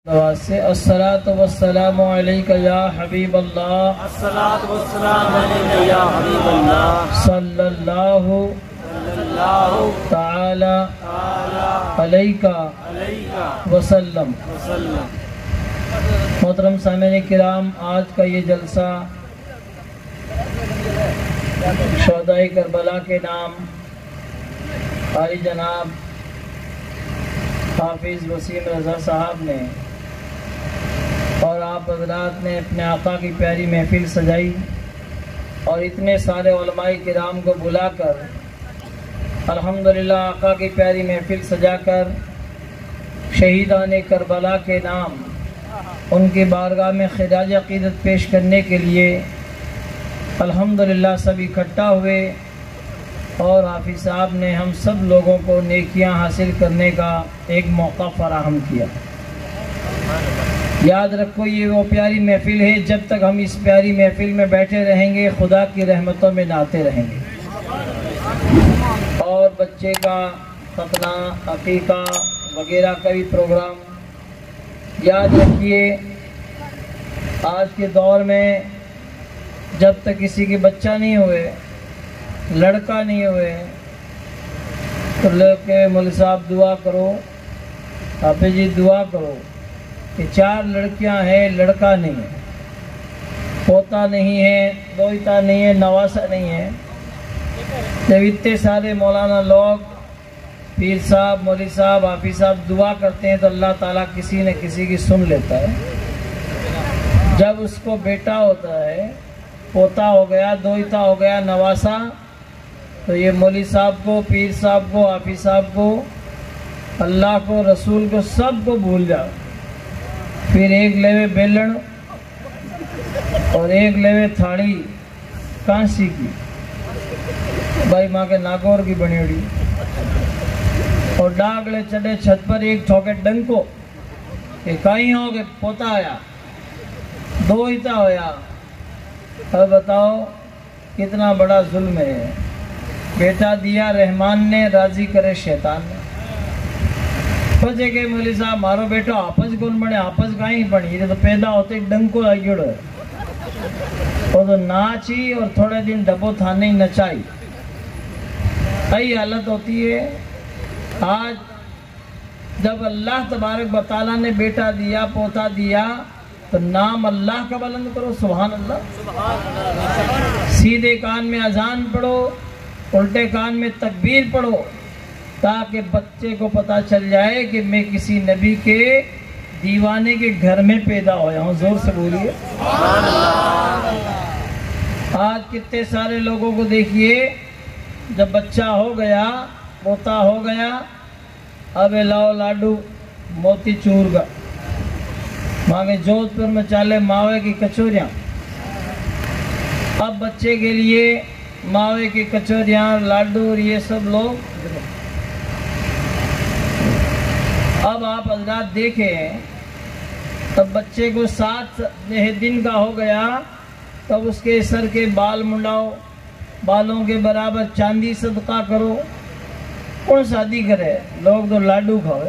से अस्सलातु वस्सलामु अलैका या हबीब अल्लाह, अस्सलातु वस्सलामु अलैका या हबीब अल्लाह, सल्लल्लाहु ताला अलैका वसल्लम। मोहतरम सामईन किराम, आज का ये जलसा शोहदाए करबला के नाम कारी जनाब हाफिज़ वसीम रज़ा साहब ने और आप हज़रात ने अपने आका की प्यारी महफिल सजाई और इतने सारे उलमाए किराम को बुलाकर अल्हम्दुलिल्लाह आका की प्यारी महफिल सजाकर शहीदान करबला के नाम उनकी बारगाह में खिराज अक़ीदत पेश करने के लिए अल्हम्दुलिल्लाह सब इकट्ठा हुए और हाफिज़ साहब ने हम सब लोगों को नेकियां हासिल करने का एक मौका फराहम किया। याद रखो, ये वो प्यारी महफिल है, जब तक हम इस प्यारी महफिल में बैठे रहेंगे खुदा की रहमतों में नहाते रहेंगे। और बच्चे का खतना अकीका वगैरह का भी प्रोग्राम याद रखिए। आज के दौर में जब तक किसी के बच्चा नहीं हुए, लड़का नहीं हुए, तो लोग के मौलवी साहब दुआ करो, हाफिज़ जी दुआ करो कि 4 लड़कियां हैं, लड़का नहीं है, पोता नहीं है, दोहिता नहीं है, नवासा नहीं है। जब इतने सारे मौलाना लोग, पीर साहब, मौलवी साहब, हाफिज़ साहब दुआ करते हैं तो अल्लाह ताला किसी न किसी की सुन लेता है। जब उसको बेटा होता है, पोता हो गया, दोहिता हो गया, नवासा, तो ये मौलवी साहब को, पीर साहब को, हाफिज़ साहब को, अल्लाह को, रसूल को, सब को भूल जाओ। फिर एक लेवे बेलन और एक लेवे थाली कांसी की, भाई माँ के नागौर की बनी हुई, और डागले चढ़े छत पर एक ठोके डंको कि कहीं हो गए पोता आया, दोहिता होया। अब बताओ कितना बड़ा जुल्म है। बेटा दिया रहमान ने, राजी करे शैतान ने। बचे के मौलवी साहब मारो बेटो आपस कौन बने, आपस कहीं बनी, ये तो पैदा होते डंको लगिड़ो है। और तो नाची और थोड़े दिन डबो थाने ही नचाई, यही हालत होती है। आज जब अल्लाह तबारक व तआला ने बेटा दिया, पोता दिया, तो नाम अल्लाह का बुलंद करो, सुभान अल्लाह। सीधे कान में अजान पढ़ो, उल्टे कान में तकबीर पढ़ो, ताकि बच्चे को पता चल जाए कि मैं किसी नबी के दीवाने के घर में पैदा होया हूँ। जोर से बोलिए। आज कितने सारे लोगों को देखिए, जब बच्चा हो गया, पोता हो गया, अब लाओ लाडू मोती चूर का, मांगे जोधपुर में चाले मावे की कचौरियाँ। अब बच्चे के लिए मावे की कचौरियाँ, लाडू और ये सब लोग। अब आप हज़रात देखें, तब बच्चे को 7 दिन का हो गया, तब उसके सर के बाल मुंडाओ, बालों के बराबर चांदी सदका करो। कौन शादी करे, लोग तो लाडू खाओ,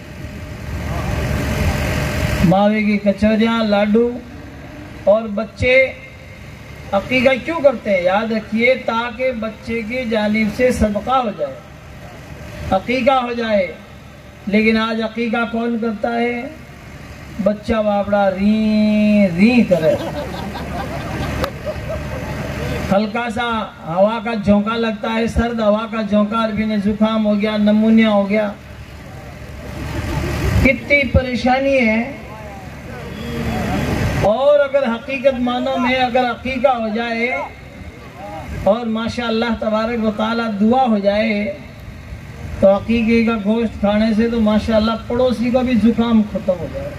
मावे की कचौरियाँ, लाडू। और बच्चे अकीका क्यों करते हैं? याद रखिए, ताकि बच्चे की जानिब से सदका हो जाए, अकीका हो जाए। लेकिन आज अकीका कौन करता है? बच्चा बापड़ा री री करे, हल्का सा हवा का झोंका लगता है, सर्द हवा का झोंका, अरबी ने जुकाम हो गया, नमूनिया हो गया। कितनी परेशानी है। और अगर हकीकत मानो में अगर अकीका हो जाए और माशाअल्लाह तबारक व तआला दुआ हो जाए, तो अकीके का गोश्त खाने से तो माशाअल्लाह पड़ोसी का भी जुकाम खत्म हो जाए।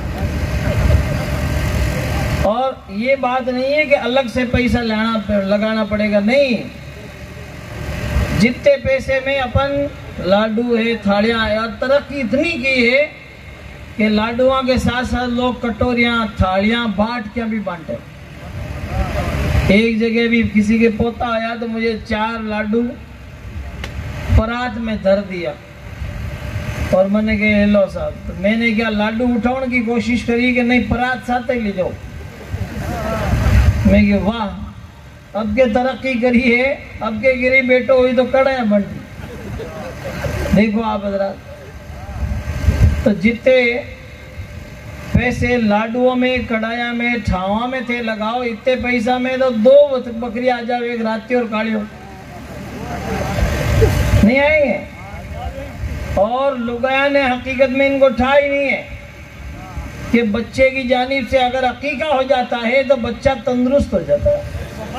और ये बात नहीं है कि अलग से पैसा लगाना पड़ेगा, नहीं। जितने पैसे में अपन लाडू है, थालियां है, और तरक्की इतनी की है कि लाडुओं के साथ साथ लोग कटोरियां, थालियां बांट के भी बांटे। एक जगह भी किसी के पोता आया तो मुझे 4 लाडू परात में धर दिया। और मैंने कहा लो साहब, तो मैंने क्या लाडू उठाने की कोशिश करी कि नहीं परात साथ ही ले जाओ। मैं कहा वाह, अब के तरक्की करी है, अब के गिरी बेटो हुई तो कड़ा बन। देखो आप हजरात, तो जितने पैसे लाडुओं में, कड़ाया में, ठावा में थे लगाओ, इतने पैसा में तो 2 बकरी आ जाओ, एक राती और काढ़ियो नहीं आएंगे। और लुगाया ने हकीकत में इनको ठा ही नहीं है कि बच्चे की जानिब से अगर अकीका हो जाता है तो बच्चा तंदुरुस्त हो जाता है।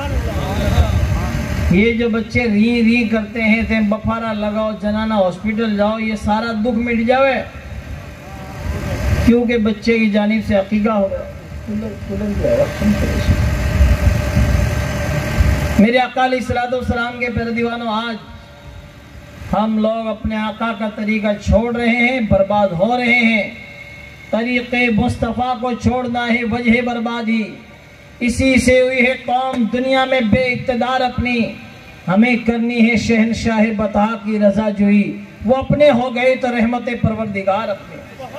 ये जो बच्चे री री करते हैं, थे बफारा लगाओ, जनाना हॉस्पिटल जाओ, ये सारा दुख मिट जावे क्योंकि बच्चे की जानिब से अकीका हो गया। मेरे आका अलैहिस्सलाम के प्यारे दीवानों, आज हम लोग अपने आका का तरीका छोड़ रहे हैं, बर्बाद हो रहे हैं। तरीक़े मुस्तफ़ा को छोड़ना है वजह बर्बादी। इसी से हुई है कौम दुनिया में बेइक़्तिदार अपनी। हमें करनी है शहनशाह बता की रजा जोई, वो अपने हो गए तो रहमत परवरदिगार अपने।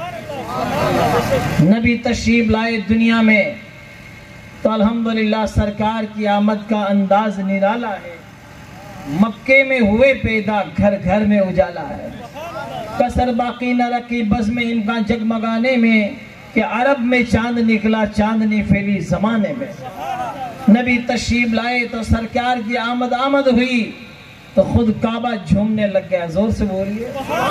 नबी तशरीफ लाए दुनिया में तो अल्हम्दुलिल्लाह सरकार की आमद का अंदाज निराला है। मक्के में हुए पैदा, घर घर में उजाला है। कसर बाकी न रखी बज़ में इनका जगमगाने में कि अरब में चांद निकला, चांदनी फैली जमाने में। नबी तशरीफ लाए तो सरकार की आमद हुई तो खुद काबा झूमने लग गया। जोर से बोलिए,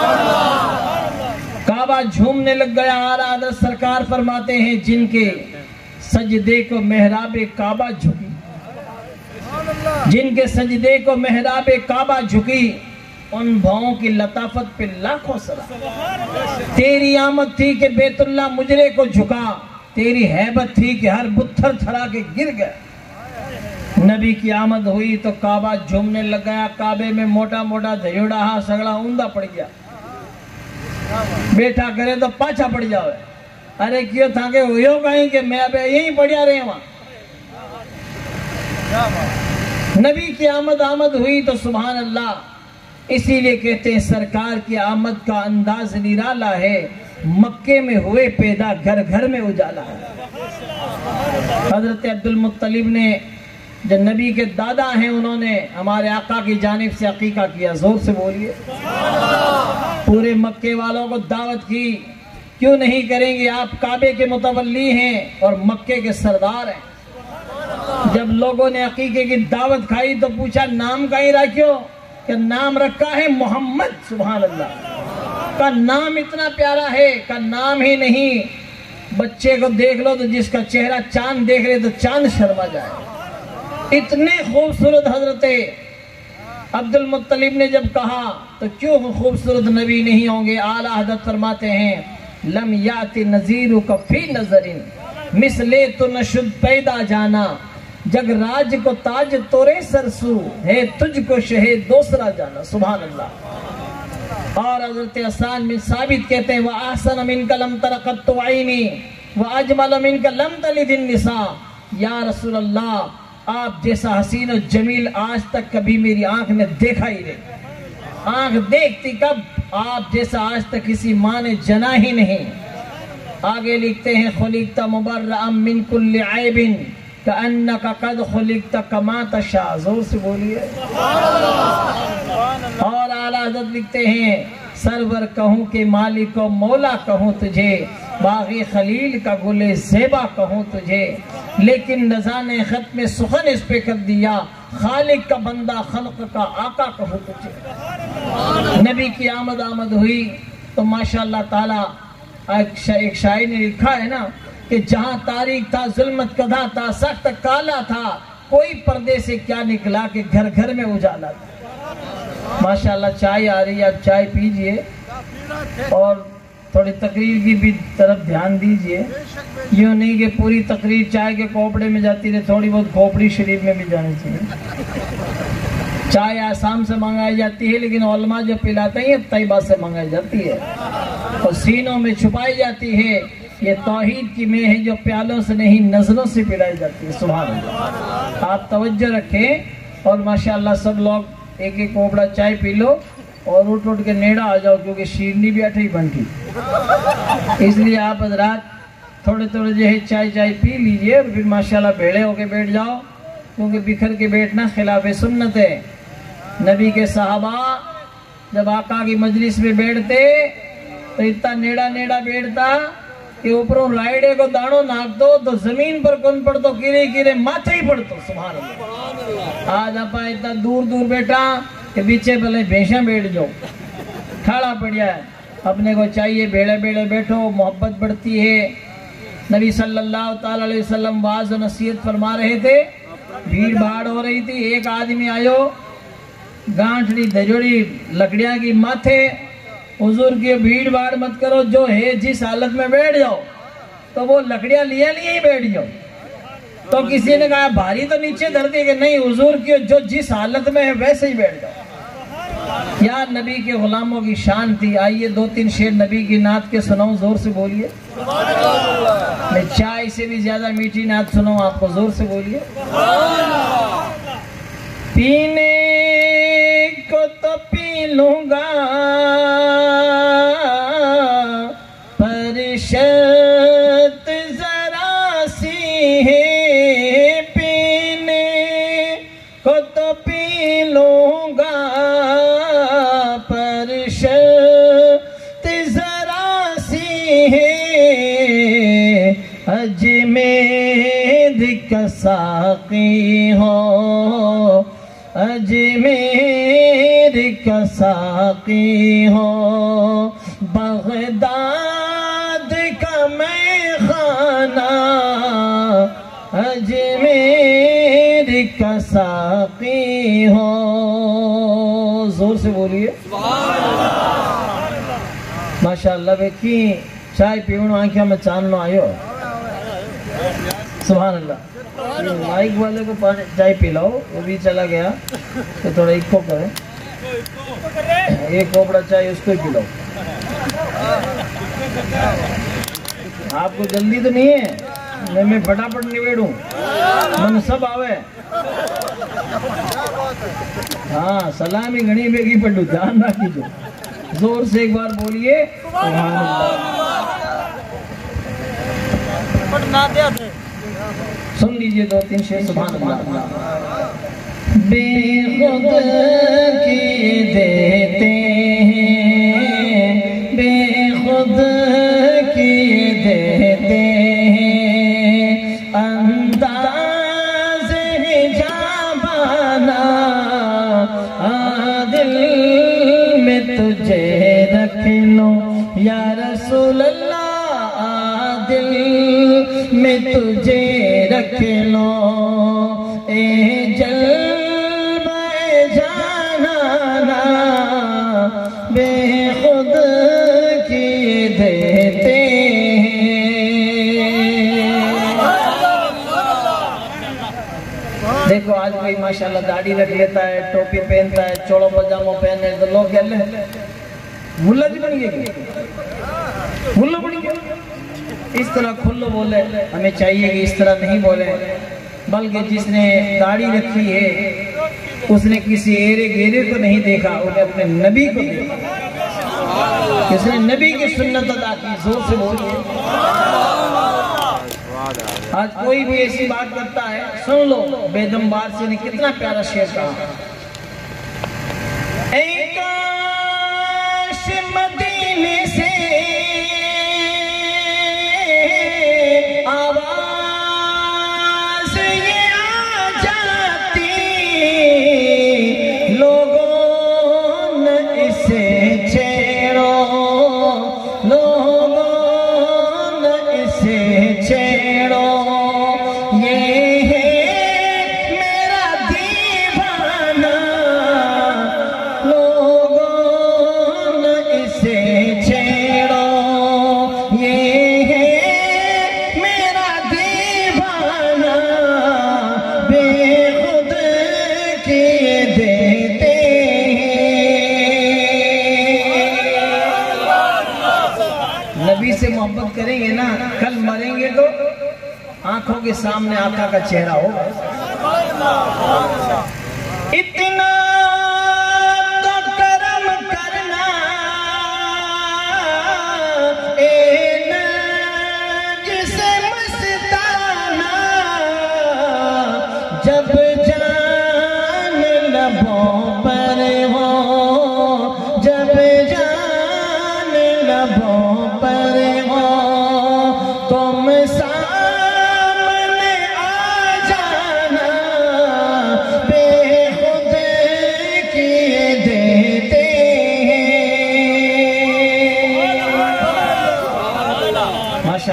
काबा झूमने लग गया। आला हज़रत सरकार फरमाते हैं जिनके सजदे को मेहराबे काबा झुकी, जिनके सजदे को मेहराबे काबा झुकी, उन भावों की लताफत पे लाखों सलाम। तेरी आमद थी कि बैतुल्ला मुजरे को झुका, तेरी हैबत थी कि हर बुत्थर थरा के गिर गया। नबी की आमद हुई तो काबा झूमने लग गया। काबे में मोटा मोटा धयोड़ा हा सगड़ा ऊंधा पड़ गया। बैठा करे तो पाछा पड़ जावे। अरे क्यों था के हुयो कहीं कि मैं अब यहीं पड़िया रहे वहां। नबी की आमद हुई तो सुभान अल्लाह। इसीलिए कहते हैं सरकार की आमद का अंदाज निराला है। मक्के में हुए पैदा, घर घर में उजाला है। हजरत अब्दुल मुत्तलिब ने जो नबी के दादा हैं, उन्होंने हमारे आका की जानिब से अकीका किया। जोर से बोलिए, पूरे मक्के वालों को दावत की। क्यों नहीं करेंगे, आप काबे के मुतवल्ली हैं और मक्के के सरदार हैं। जब लोगों ने अकीके की दावत खाई तो पूछा नाम कहीं रखियो, कि नाम रखा है मोहम्मद। सुभान अल्लाह, का नाम इतना प्यारा है, का नाम ही नहीं। बच्चे को देख लो तो जिसका चेहरा चांद देख ले तो चांद शर्मा जाए। इतने खूबसूरत हजरत अब्दुल मुत्तलिब ने जब कहा तो क्यों खूबसूरत नबी नहीं होंगे। आला हज़रत फरमाते हैं लम याति नज़ीरु कफ़ी नज़रिन मिसले तो नशुद पैदा जाना, जग राज को ताज तोरे सरसू है, तुझको शहे दूसरा जाना। सुभान अल्लाह। और हज़रत हसन बिन साबित कहते हैं व अहसन मिन कलम तरक़त आईनी व अजमल मिन कलम तलिदिन निसा। या रसूल अल्लाह, आप जैसा हसीन और जमील आज तक कभी मेरी आंख ने देखा ही नहीं। आंख देखती कब, आप जैसा आज तक किसी माँ ने जना ही नहीं। आगे लिखते हैं खुलिक़्ता मुबर्रअम मिन कुल्लि ऐबिन कअन्नका क़द खुलिक़्ता कमा तशा। जोर से बोलिए। और आला हज़रत लिखते हैं सरवर कहूँ के मालिक को मौला कहूँ तुझे, बाग़ी खलील का गुले ज़ेबा कहूँ तुझे, लेकिन रज़ा ने ख़त में सुखन इस पे कर दिया, खालिक का बंदा खल्क़ का आका कहूँ तुझे। नबी की आमद हुई तो माशाअल्लाह ताला एक शायर ने लिखा है ना कि जहाँ तारीख था, जुल्मत कदा था, सख्त काला था, कोई पर्दे से क्या निकला कि घर घर में उजाला था। माशाअल्लाह चाय आ रही है, आप चाय पीजिए और थोड़ी तकरीर की भी तरफ ध्यान दीजिए। यूँ नहीं कि पूरी तकरीर चाय के कोपड़े में जाती रहे, थोड़ी बहुत खोपड़ी शरीफ में भी जानी चाहिए। चाय आसाम से मंगाई जाती है लेकिन उलमा जो पिलाते हैं तैयबा से मंगाई जाती है और सीनों में छुपाई जाती है। ये तौहीद की में है जो प्यालों से नहीं नजरों से पिलाई जाती है। सुभान अल्लाह। आप तवज्जो रखें और माशाअल्लाह सब लोग एक एक कोपड़ा चाय पी लो और उठ उठ के नेड़ा आ जाओ, क्योंकि शीरनी भी अठे ही बनती। इसलिए आप हजरात थोड़े थोड़े जो है चाय चाय पी लीजिए, फिर माशाल्लाह भेड़े होके बैठ जाओ, क्योंकि बिखर के बैठना खिलाफ सुन्नत है। नबी के सहाबा जब आका की मजलिस में बैठते तो इतना नेड़ा नेड़ा बैठता कि ऊपरों रायडे को दाणो नाक दो तो जमीन पर कौन पड़तो, किरे किरे माथे ही पड़तो। सुभान अल्लाह। आज आप इतना दूर दूर बैठा कि पीछे पहले भैंसा बैठ जाओ, ठाड़ा पड़िया है। अपने को चाहिए बेड़े बेड़े बैठो, मोहब्बत बढ़ती है। नबी सल्लल्लाहु ताला अलैहि वसल्लम वाज और नसीहत फरमा रहे थे, भीड़ भाड़ हो रही थी। एक आदमी आयो, गांठड़ी दजोड़ी लकड़ियां की माथे, हुजूर की भीड़ भाड़ मत करो, जो है जिस हालत में बैठ जाओ, तो वो लकड़ियां लिए ही बैठ जाओ। तो किसी ने कहा भारी तो नीचे धर दी, कि नहीं हुजूर की जो जिस हालत में है वैसे ही बैठ जाओ। यार नबी के गुलामों की शान थी। आइए दो तीन शेर नबी की नात के सुनाऊं, जोर से बोलिए। मैं चाय से भी ज्यादा मीठी नात सुनाऊं आपको, जोर से बोलिए। पीने को तो पी लूंगा पर शर्त जरा सी है, पीने को तो पी लूंगा पर शर्त जरा सी है, अजमेर का साकी हो, अजमेर का साकी हो, बगदाद का मैं खाना, अजमेर का साकी हो। जोर से बोलिए माशाअल्लाह। बेकी चाय पीवणो आंखिया में चांदनो आयो। सुभान अल्लाह। माइक वाले को पानी चाय पिलाओ, वो भी चला गया तो थोड़ा इको करे, एक कोपड़ा चाय उसको ही पिलाओ। आपको जल्दी तो नहीं है, मैं फटाफट निबेड़ू, मन सब आवे। हाँ सलामी घनी बेगी पड़ू, ध्यान रखिए। जोर से एक बार बोलिए सुभान अल्लाह। सुन लीजिए दो तीन शेर सुभान अल्लाह। बेखुद की देते हैं, बेखुद की देते हैं, अंदाज़ जाबाना दिल में तुझे रख लो या रसूल अल्लाह, दिल में तुझे रख लो, ए जल्बे जाना बेखुद की देते हैं। देखो आज कोई माशाल्लाह दाढ़ी रख लेता है, टोपी पहनता है, चोड़ो पजामो पहने तो लोग कहते मुल्ला जी बन गए, मुल्ला बन गए। इस तरह खुल्लो बोले, हमें चाहिए कि इस तरह नहीं बोले, बल्कि जिसने दाढ़ी रखी है उसने किसी एरे गेरे को नहीं देखा, उसने अपने नबी को देखा, जिसने नबी की सुन्नत अदा की। जोर से बोलिए। आज कोई भी ऐसी बात करता है, सुन लो बेगम वारसी ने कितना प्यारा शेर कहा, काश मदीने से आवाज ये आ जाती, लोगों ने इसे छेड़ो, लोगों ने इसे छेड़ो, ये है मेरा दीवाना, लोगों ने इसे छेड़ो, ये है मेरा दीवाना, बेखुद किए देते हैं। नबी से मोहब्बत करेंगे ना, कल मरेंगे तो आंखों के सामने आका का चेहरा होगा। इतना तो करम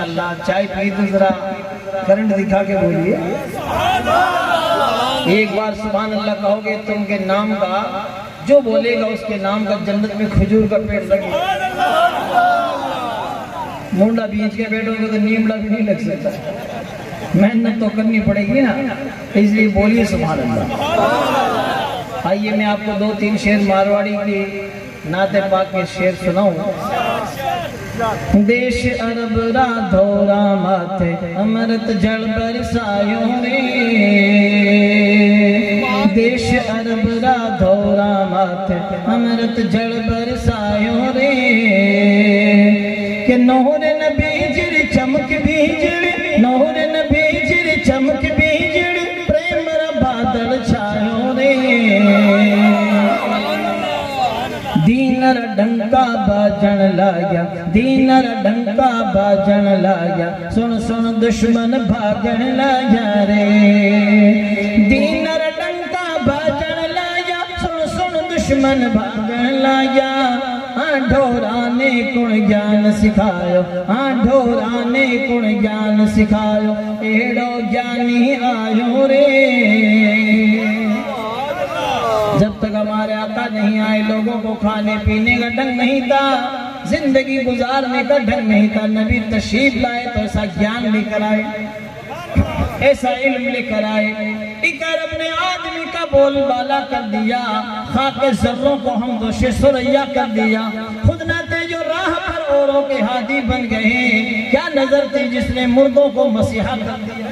माशाअल्लाह। चाय पी तो जरा करंट दिखा के बोलिए। एक बार सुभान अल्लाह कहोगे तो उनके नाम का जो बोलेगा उसके नाम का जन्नत में खजूर का पेड़ लगेगा। मुंडा बीज के बैठोगे तो नीमड़ा भी नहीं लग सकता। मेहनत तो करनी पड़ेगी ना, इसलिए बोलिए सुभान अल्लाह। आइए मैं आपको 2-3 शेर मारवाड़ी की नाते पाक के शेर सुनाऊं। देश अरब राधोरा माथे अमृत जल बरसायो रे। देश अरब राधोरा माथे अमृत जल बरसायो रे। के नोहर नबी जिर चमक बीजड़, नोहर नबी जिर चमक बीजड़, प्रेम रा बादल छायो रे। दीनर डंका बाजन लाया, दीनर डंका बाजन लाया, सुन सुन दुश्मन भागन लाया रे। दीनर डंका बाजन लाया, सुन सुन दुश्मन भागन लाया। हाँ ढोरा ने कुण ज्ञान सिखायो, हाँ ढोरा ने कुण ज्ञान सिखायो, एड़ो ज्ञानी आयो रे। जब तक हमारे आका नहीं आए लोगों को खाने पीने का ढंग नहीं था, जिंदगी गुजारने का ढंग नहीं था। नबी तशरीफ लाए तो ऐसा ज्ञान लेकर आए, ऐसा इल्म लेकर आए। एक अरब ने आदमी का बोलबाला कर दिया, खाके जर्रों को हम दोषे सुरैया कर दिया। खुद न थे जो राह पर औरों के हादी बन गए, क्या नजर थी जिसने मुर्दों को मसीहा कर दिया।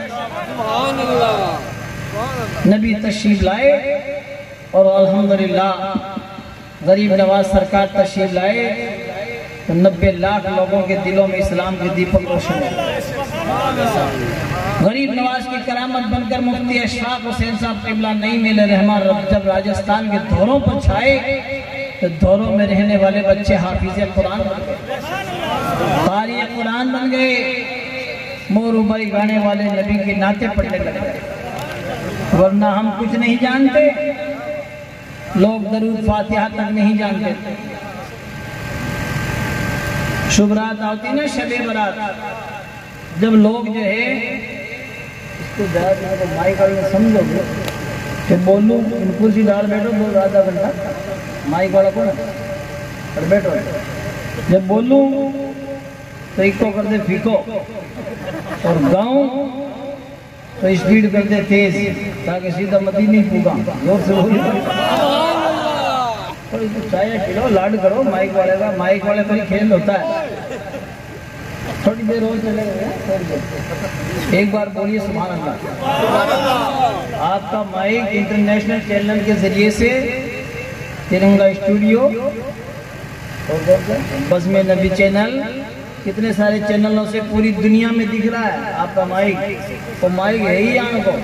नबी तशरीफ लाए और अल्हम्दुलिल्लाह गरीब नवाज सरकार तशरीफ लाए तो 90 लाख लोगों के दिलों में इस्लाम के दीपक रोशन हुए। गरीब नवाज की करामत बनकर मुफ्ती अशफाक हुसैन साहब क़िबला नहीं मिले रहमान जब राजस्थान के धोरों पर छाए तो धोरों में रहने वाले बच्चे हाफिज़े कुरान बन गए, क़ारी कुरान बन गए, मोरूबाई गाने वाले नबी के नाते पढ़ने लगे। वरना हम कुछ नहीं जानते, लोग दरूद फातिहा तक नहीं जानते। शुभ रात आती ना शबे बरात, जब लोग जो है इसको ज़्यादा माइक वाले समझोगे कि बोलूँ कुर्सी डाल बैठो बोल आधा घंटा, माइक वाला कौन और बैठो। जब बोलूँ तो इको कर दे फीको और गाऊँ तो स्पीड कर दे तेज, ताकि सीधा मदीने पूगा। जोर से बोलो, तो चाय पिलो, लाड करो माइक वाले का। माइक वाले पर खेल होता है, थोड़ी देर और चलेगा। एक बार बोलिए सुभान अल्लाह। आपका माइक इंटरनेशनल चैनल के जरिए से तिरंगा स्टूडियो, बज़्म नबी चैनल, कितने सारे चैनलों से पूरी दुनिया में दिख रहा है आपका माइक। तो माइक है ही यहाँ को।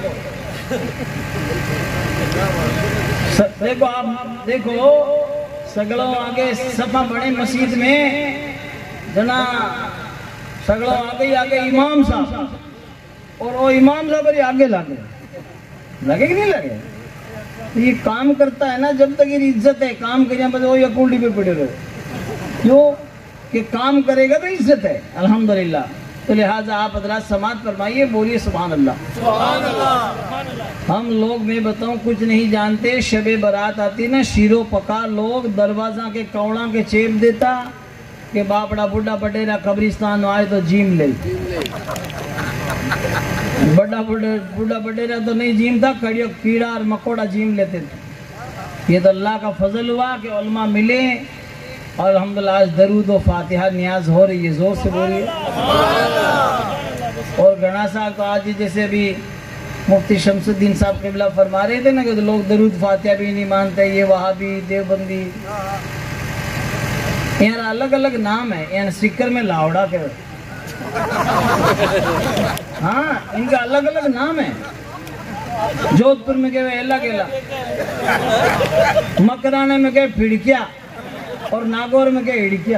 देखो आप देखो सगलों आगे सफा बड़े मस्जिद में जना सगलों आगे इमाम साहब, और वो इमाम साहब आगे लगे कि नहीं लगे। तो ये काम करता है ना, जब तक ये इज्जत है, काम करिए बस वो कुंडी पे पड़े रहो, क्यों कि काम करेगा तो इज्जत है अल्हम्दुलिल्लाह। तो लिहाजा आप हज़रात समात फरमाइए, बोलिए सुभान अल्लाह। सुभान अल्लाह। हम लोग मैं बताऊं कुछ नहीं जानते। शबे बारात आती ना, शीरो पका लोग दरवाजा के कौड़ा के चेप देता कि बापड़ा बुढ़ा बटेरा कब्रिस्तान आए तो जीम ले। बड़ा बुढ़ा बटेरा तो नहीं जीमता, कड़ियों कीड़ा और मकोड़ा जीम लेते थे। ये तो अल्लाह का फजल हुआ कि उलमा मिले और अल्हम्दुलिल्लाह आज दरूद व फातिहा नियाज हो रही है। जोर से बोलिए। और घना साहब तो आज जैसे अभी मुफ्ती शमसुद्दीन साहब क़िबला फरमा रहे थे ना कि तो लोग दरूद फातिहा भी नहीं मानते, ये वहाबी देवबंदी। यहाँ अलग अलग नाम है, यहाँ सिक्कर में लावड़ा के, हाँ इनका अलग अलग नाम है। जोधपुर में कहे एला केला, मकराने में कहे फिड़किया और नागौर में कहे हिड़किया।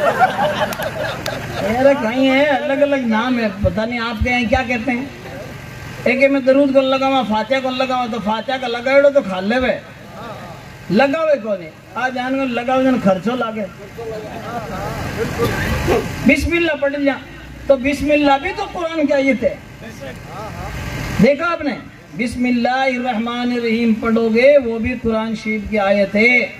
यार कहीं है अलग अलग नाम है, पता नहीं आपके यहाँ क्या कहते हैं। एक में दरूद को लगावा, फातिहा को लगावा, तो फातिहा का लगाओ तो खा ले वे, लगावे को नहीं आज जान को लगाओ जन खर्चो लागे। बिस्मिल्लाह पढ़ लिया, तो बिस्मिल्लाह भी तो कुरान की आयत है। देखा आपने, बिस्मिल्लाहिर्रहमानिर्रहीम पढ़ोगे वो भी कुरान शरीफ की आयत है।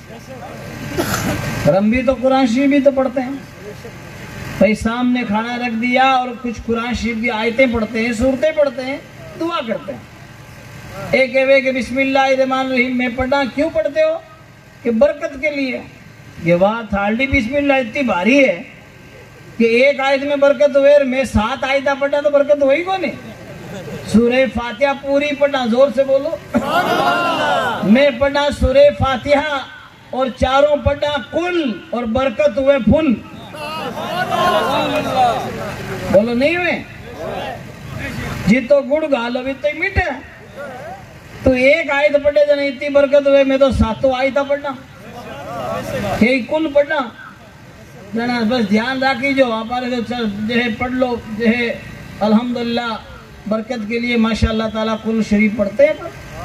हम भी तो कुरान शरीफ भी तो पढ़ते हैं भाई, सामने खाना रख दिया और कुछ कुरान शरीफ की आयतें पढ़ते हैं, सूरतें पढ़ते हैं, दुआ करते हैं। एक वे के बिस्मिल्लाहिर्रहमानिर्रहीम में पढ़ना क्यों पढ़ते हो? कि बरकत के लिए। ये बात हार्डली बिस्मिल्लाह इतनी भारी है कि एक आयत में बरकत हुए और मैं 7 आयता पढ़ा तो बरकत हुई को नहीं। सूरह फातिहा पूरी पढ़ना, जोर से बोलो। मैं पढ़ा सूरह फातिहा और चारों पढ़ा कुल और बरकत हुए फुल। बोलो नहीं हुए? जितो गुड़ गालो भी तो मीठा। तो एक आयत पढ़े जन इतनी बरकत हुए, मैं तो 7 आयता पढ़ना, यही कुल पढ़ना जना। बस ध्यान राखी जो हमारे जो है पढ़ लो, जो है अल्हम्दुलिल्लाह बरकत के लिए माशाअल्लाह ताला कुल शरीफ पढ़ते हैं।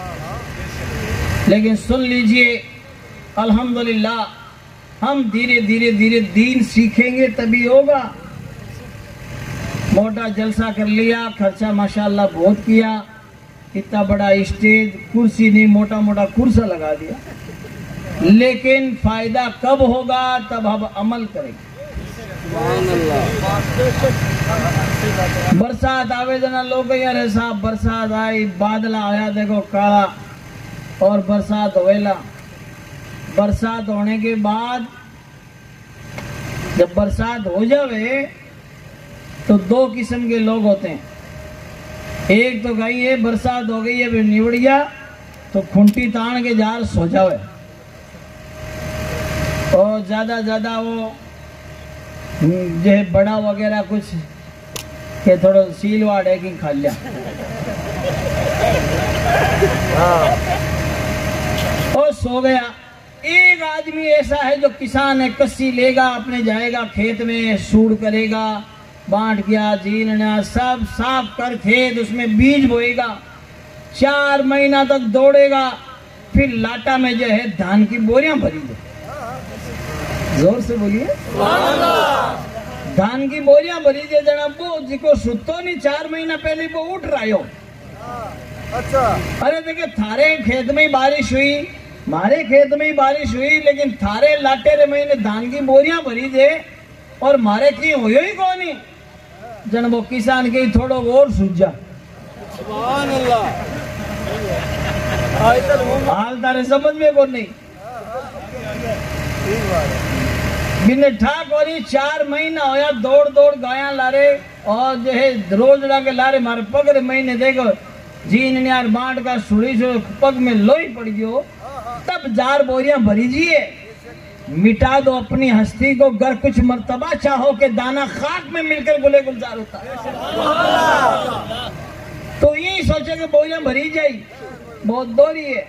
लेकिन सुन लीजिए, अल्हम्दुलिल्लाह हम धीरे धीरे दीन सीखेंगे तभी होगा। मोटा जलसा कर लिया, खर्चा माशाअल्लाह बहुत किया, इतना बड़ा स्टेज, कुर्सी नहीं, मोटा मोटा कुर्सा लगा दिया, लेकिन फायदा कब होगा? तब हम अमल करेंगे। बरसात आवे जना लोग यार साहब, बरसात आई, बादला आया देखो काला और बरसात होएला। बरसात होने के बाद जब बरसात हो जावे तो 2 किस्म के लोग होते हैं। एक तो कहीं है बरसात हो गई है फिर निवड़िया तो खुंटी तान के जार सो जावे, और ज्यादा वो जो है बड़ा वगैरह कुछ के थोड़ा सील वाड़ है कि खा लिया और सो गया। एक आदमी ऐसा है जो किसान है, कस्सी लेगा, अपने जाएगा खेत में, सूड़ करेगा, बांट गया, जीनना सब साफ कर खेत, उसमें बीज बोएगा, 4 महीना तक दौड़ेगा, फिर लाटा में जो है धान की बोरियां भरी दे। जोर से बोलिए, धान की बोरियां भरी दे जना। वो जिको सुतो नहीं 4 महीना पहले वो उठ रहा हो। अच्छा, अरे देखिए थारे खेत में ही बारिश हुई, मारे खेत में ही बारिश हुई, लेकिन थारे लाटे रे महीने धान की बोरियां भरी दे और मारे की हो ही कौन नहीं जन। वो किसान के थोड़ो और सूझा। हाल तारे समझ में कौन नहीं। बिने ठाक और 4 महीना होया, दौड़ दौड़ गाया लारे और जो है रोज के लारे मारे पगरे महीने देखो जीन यार बांट का सुड़ी से पग में लोही पड़ गयो। तब 4 बोरियां भरी जिए, मिटा दो अपनी हस्ती को, गर कुछ मर्तबा चाहो कि दाना खाक में मिलकर गुले गुलजार होता है। तो यही सोचे कि बोरियां भरी जाई, बहुत दोरी है।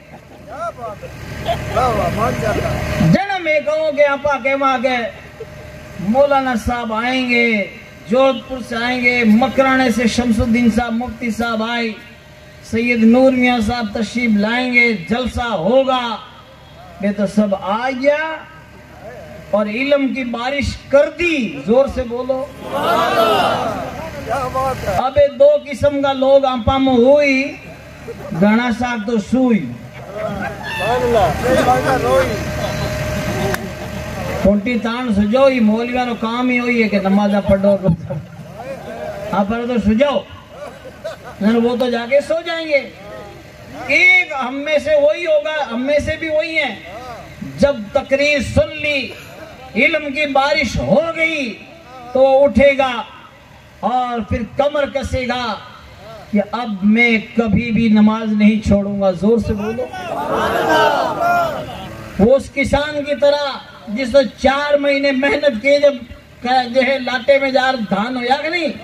जन्म में कहो कि आपा के वहां के मौलाना साहब आएंगे, जोधपुर से आएंगे, मकराने से शमसुद्दीन साहब मुफ्ती साहब आए, सैयद नूर मियाँ साहब तशरीफ लाएंगे, जलसा होगा। वे तो सब आ गया और इल्म की बारिश कर दी। जोर से बोलो। अबे 2 किस्म का लोग आपा में हुई, घना साहब तो सुई खुंटी तान सुझो। ही मौलविया नो काम ही हुई है कि नमाजा पढ़ो, आप पर तो सुझाओ, वो तो जाके सो जाएंगे। एक हम में से वही होगा, हम में से भी वही है, जब तकरीर सुन ली, इल्म की बारिश हो गई तो उठेगा और फिर कमर कसेगा कि अब मैं कभी भी नमाज नहीं छोड़ूंगा। जोर से बोलो। वो उस किसान की तरह जिसने 4 महीने मेहनत की, जब जो है लाटे में जार धान होया कि नहीं,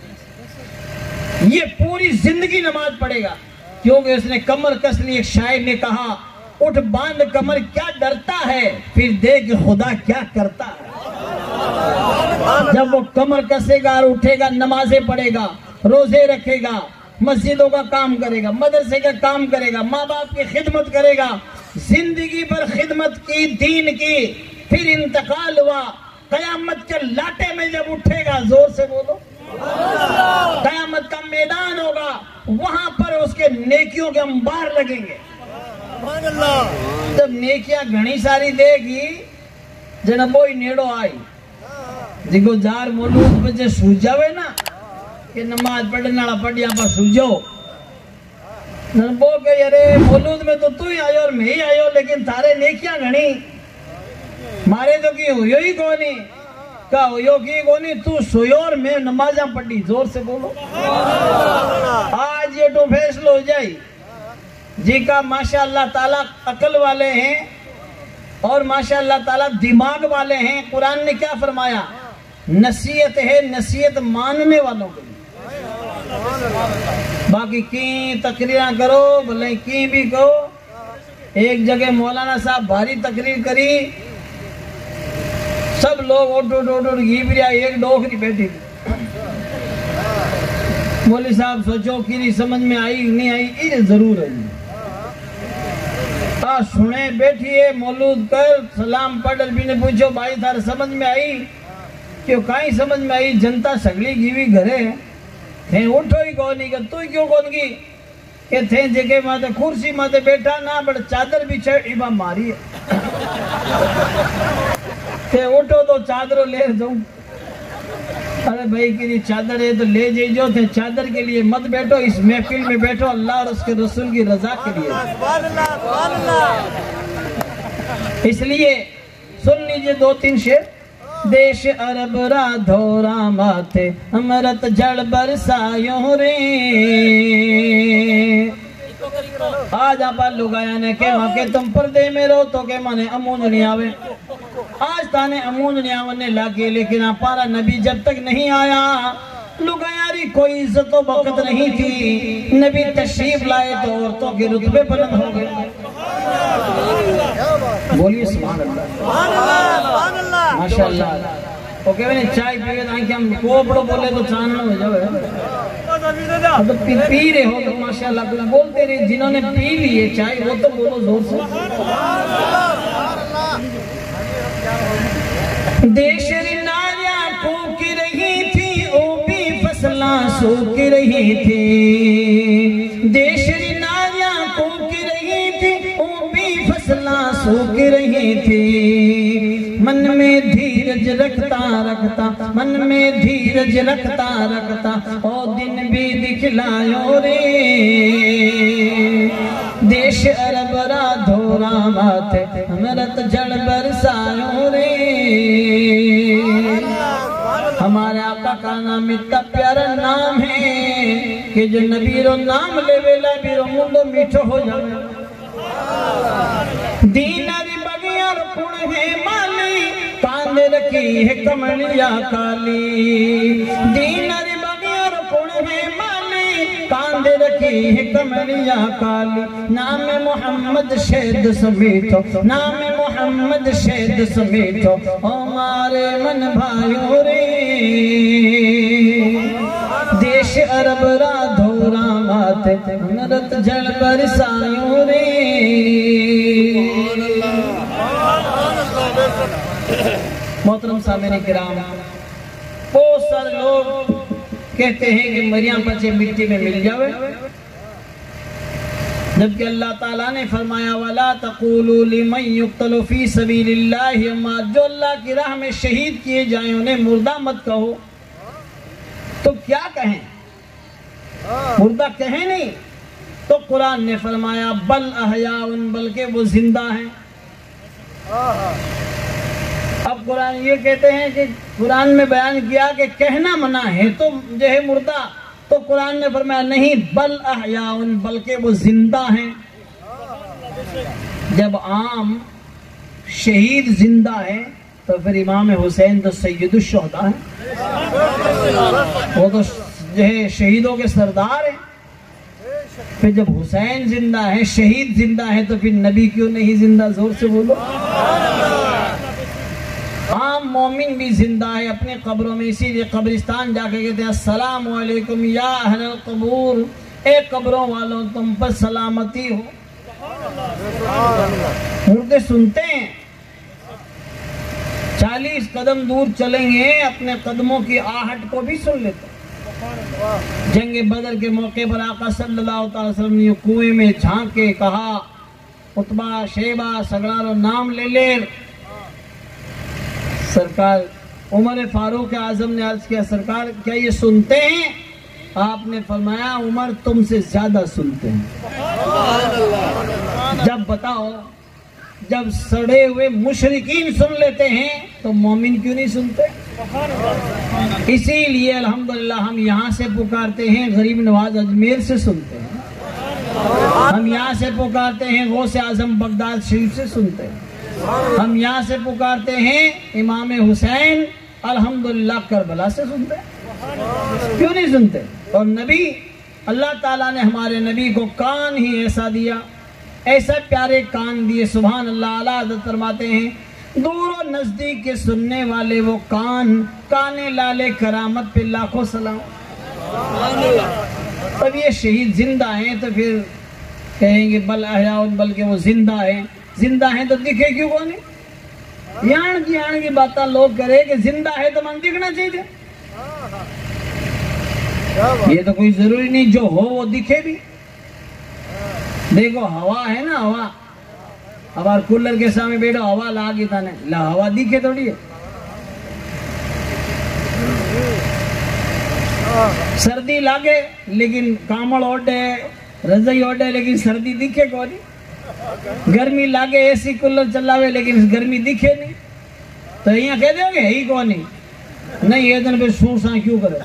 ये पूरी जिंदगी नमाज पढ़ेगा, क्योंकि उसने कमर कस ली। एक शायर ने कहा, उठ बांध कमर क्या डरता है, फिर देख खुदा क्या करता है। जब वो कमर कसेगा और उठेगा, नमाजें पढ़ेगा, रोजे रखेगा, मस्जिदों का काम करेगा, मदरसे का काम करेगा, माँ बाप की खिदमत करेगा, जिंदगी भर खिदमत की, दीन की, फिर इंतकाल हुआ, कयामत के लाटे में जब उठेगा, जोर से बोलो, कयामत का मैदान होगा, वहां पर उसके नेकियों के अंबार लगेंगे। जब नेकियां घनी सारी देगी, जन बोई नेड़ो आई, जिको जार मौलूद बजे सूझावे ना कि नमाज पढ़ने वाला पढ़िया पर सूझो, वो कहे अरे मौलूद में तो तू ही आयो और मैं ही आयो, लेकिन थारे नेकियां घनी, मारे तो की हो ही कोनी, का हो की कोनी, तू सोयो और मैं नमाजा पढ़ी। जोर से बोलो। आज ये तो फैसलो हो जाए जी का माशाअल्लाह ताला अकल वाले हैं और माशाअल्लाह ताला दिमाग वाले हैं। कुरान ने क्या फरमाया? नसीहत है, नसीहत मानने वालों के लिए। बाकी की तकरीर करो, भले की भी कहो। एक जगह मौलाना साहब भारी तकरीर करी, सब लोग ओटो घीब रहा, एक डोकरी बैठी थी। मौली साहब सोचो कि समझ में आई नहीं आई, ये जरूर है। सुने बैठिए मौलूद कर सलाम पढ़ भी ने पूछो भाई थारे समझ में आई? क्यों काई समझ में आई? जनता सगली गीवी घरे थे, उठो ही कौन नहीं, तू क्यों कौन की के थे जगह माते कुर्सी माते बैठा ना, बट चादर बिछा इबा मारी थे, उठो तो चादरों ले जाऊं। अरे भाई की चादर है तो ले जाइयो, थे चादर के लिए मत बैठो, इस महफिल में बैठो अल्लाह और उसके रसूल की रजा के लिए। इसलिए सुन लीजिए 2-3 शेर। देश अरब राधोरा माथे अमृत जल बरसायो रे, आज आप लुगाया ने के माके तुम पर्दे में रहो तो के माने अमून नहीं आवे। आज ताने अमून नहीं आवने लागे, लेकिन हमारा नबी जब तक नहीं आया लुगायारी कोई इज्जत वक्त नहीं थी। नबी तशरीफ लाए तो औरतों के रुतबे बुलंद हो गए। बोलिए सुभान अल्लाह, माशाअल्लाह। ओके मैंने चाय पिए ताकि हम कोपड़ो बोले तो चानना हो जाए। तो पी रहे हो तो माशाअल्लाह कुछ बोलते रहे। जिन्होंने पी ली है चाय वो तो बोलो जोर से। देश नारिया फूक रही थी, ओ भी फसला सूख रही थी। देश नारिया फूक रही थी, ओ भी फसला सूख रही थी। मन में धीरज रखता रखता, मन में धीरज रखता रखता, ओ दिन भी दिखलायो रे। देश अरब राधोरा माथे अमृत जल बरसायो रे। हमारे आका का नाम इतना प्यारा नाम है कि जो नबी रो नाम ले वेला भी रो मुंडो मीठो हो जावे। दीनारी बगिया पुण है माली, कांदे रखी है कमलिया काली। दीनारी बगिया पुण है माली, कांदे रखी है कमलिया काली। नाम मोहम्मद शहद समेटो, नाम मोहम्मद शहद समेटो, हमारे मन भाइयों रे। देश अरब राधोरा माथे अमृत जल बरसायो रे। मोहतरम सामने किराम, बहुत सारे लोग कहते हैं कि मरियम बच्चे मिट्टी में मिल जावे, जबकि अल्लाह ताला ने फरमाया वला तक़ूलू लिमन युक़्तलु फी सबीलिल्लाहि अम्मा, जो अल्लाह की राह में शहीद किए जाए उन्हें मुर्दा मत कहो। तो क्या कहें? मुर्दा कहें नहीं। तो कुरान ने फरमाया बल अहयाउन, बल्कि वो जिंदा हैं। अब कुरान ये कहते हैं कि कुरान में बयान किया कि कहना मना है तो जो है मुर्दा, तो कुरान ने फरमाया नहीं बल अहयाउन, बल्कि वो जिंदा हैं। जब आम शहीद जिंदा है तो फिर इमाम हुसैन तो सैयदुश शुहदा है, वो तो जो है शहीदों के सरदार हैं। फिर जब हुसैन जिंदा है, शहीद जिंदा है, तो फिर नबी क्यों नहीं जिंदा? जोर से बोलो। आम मोमिन भी जिंदा है अपने कब्रों में, इसीलिए कब्रिस्तान जाके कहते हैं अस्सलामु अलैकुम या अहलल कबूर, ए कब्रों वालों तुम पर सलामती हो। मुर्दे सुनते हैं, 40 कदम दूर चलेंगे, अपने कदमों की आहट को भी सुन लेते। जंग बदर के मौके पर आका सल्लल्लाहु अलैहि वसल्लम ने कुएं में झांक के कहा, उतबा शेबा सगड़ारो नाम ले ले। सरकार उमर फारूक आजम ने अर्ज किया, सरकार क्या ये सुनते हैं? आपने फरमाया, उमर तुमसे ज्यादा सुनते हैं। जब बताओ, जब सड़े हुए मुशरिकीन सुन लेते हैं तो मोमिन क्यों नहीं सुनते? इसीलिए अल्हम्दुलिल्लाह हम यहाँ से पुकारते हैं, गरीब नवाज अजमेर से सुनते हैं। हम यहाँ से पुकारते हैं, गौसे आजम बगदाद शरीफ से सुनते हैं। हम यहाँ से पुकारते हैं, इमाम हुसैन अल्हम्दुलिल्लाह करबला से सुनते हैं। क्यों नहीं सुनते? और नबी, अल्लाह ताला ने हमारे नबी को कान ही ऐसा दिया, ऐसा प्यारे कान दिए। सुभान अल्लाह। आला हज़रत फरमाते हैं, दूर और नजदीक के सुनने वाले वो कान, काने लाले करामत पे लाखों सलाम। तब ये शहीद जिंदा हैं तो फिर कहेंगे बल अहयाउन, बल्कि वो जिंदा हैं। जिंदा हैं तो दिखे क्यों कोनी? यान की बातें लोग करे कि जिंदा है तो मन दिखना चाहिए। ये तो कोई जरूरी नहीं जो हो वो दिखे भी। देखो हवा है ना, हवा, अब कूलर के सामने बैठो, हवा लागी थाने ला, हवा दिखे थोड़ी है। सर्दी लागे लेकिन कामड़ ओढ़े, रजाई ओढ़े, लेकिन सर्दी दिखे कोनी। गर्मी लागे, एसी कूलर चलावे, लेकिन गर्मी दिखे नहीं। तो यहाँ कह दोगे है ही कौन नहीं, ये दिन पे सूर सा क्यों करे?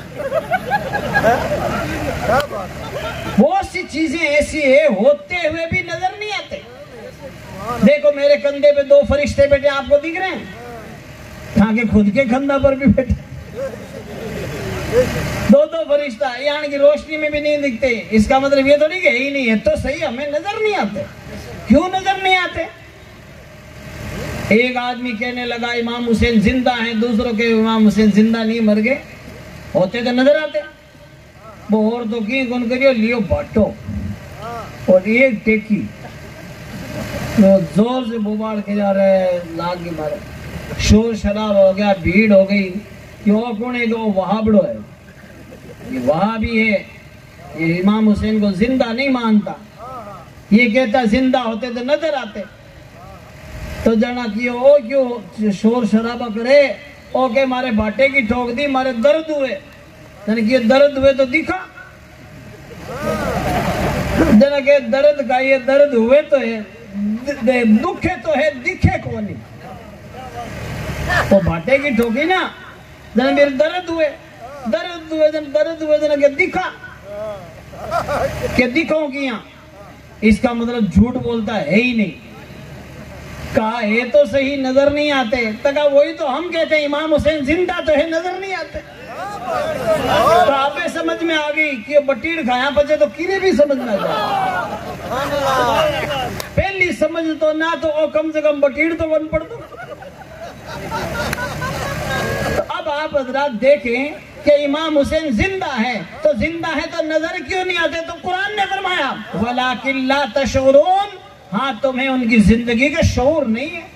बहुत सी चीजें ऐसी है, होते हुए भी नजर नहीं आते। देखो मेरे कंधे पे 2 फरिश्ते बैठे, आपको दिख रहे हैं? ताकि खुद के कंधा पर भी बैठे 2 फरिश्ता, यहाँ की रोशनी में भी नहीं दिखते। इसका मतलब ये तो नहीं कि ही नहीं है, तो सही हमें नजर नहीं आते। क्यों नजर नहीं आते? एक आदमी कहने लगा इमाम हुसैन जिंदा हैं, दूसरों के इमाम हुसैन जिंदा नहीं, मर गए। होते तो नजर आते। वो और तो की कौन करियो, लियो बाटो और एक टेकी, तो जोर से बुबाड़ के जा रहे, लाग के मारे, शोर शराब हो गया, भीड़ हो गई। क्यों कौन है? वो वहाबड़ो है, ये वहाबी है, ये इमाम हुसैन को जिंदा नहीं मानता। ये कहता जिंदा होते तो नजर आते। तो जना कियो, ओ क्यों शोर शराबा करे? ओ के मारे बाटे की ठोक दी, मारे दर्द हुए। जना कियो दर्द हुए तो दिखा। जना के दर्द का ये दर्द हुए तो है, दुखे तो है, दिखे को नहीं। तो बाटे की ठोकी ना, जना मेरे दर्द हुए, दर्द हुए जना के दिखा के दिखाऊं किया। इसका मतलब झूठ बोलता है ही नहीं। कहा है तो सही, नजर नहीं आते। तका वही तो हम कहते हैं, इमाम हुसैन जिंदा तो है, नजर नहीं आते। तो आपे समझ में आ गई कि बटीर खाया बचे तो किने भी समझ में आ जाए। पहली समझ तो ना तो ओ कम से कम बटीर तो बन पड़ दो। तो अब आप हजरात देखें कि इमाम हुसैन जिंदा है, तो जिंदा है तो नजर क्यों नहीं आते? तो कुरान ने फरमाया वलाकिन ला तशऊरून, हाँ तुम्हें उनकी जिंदगी का शऊर नहीं है।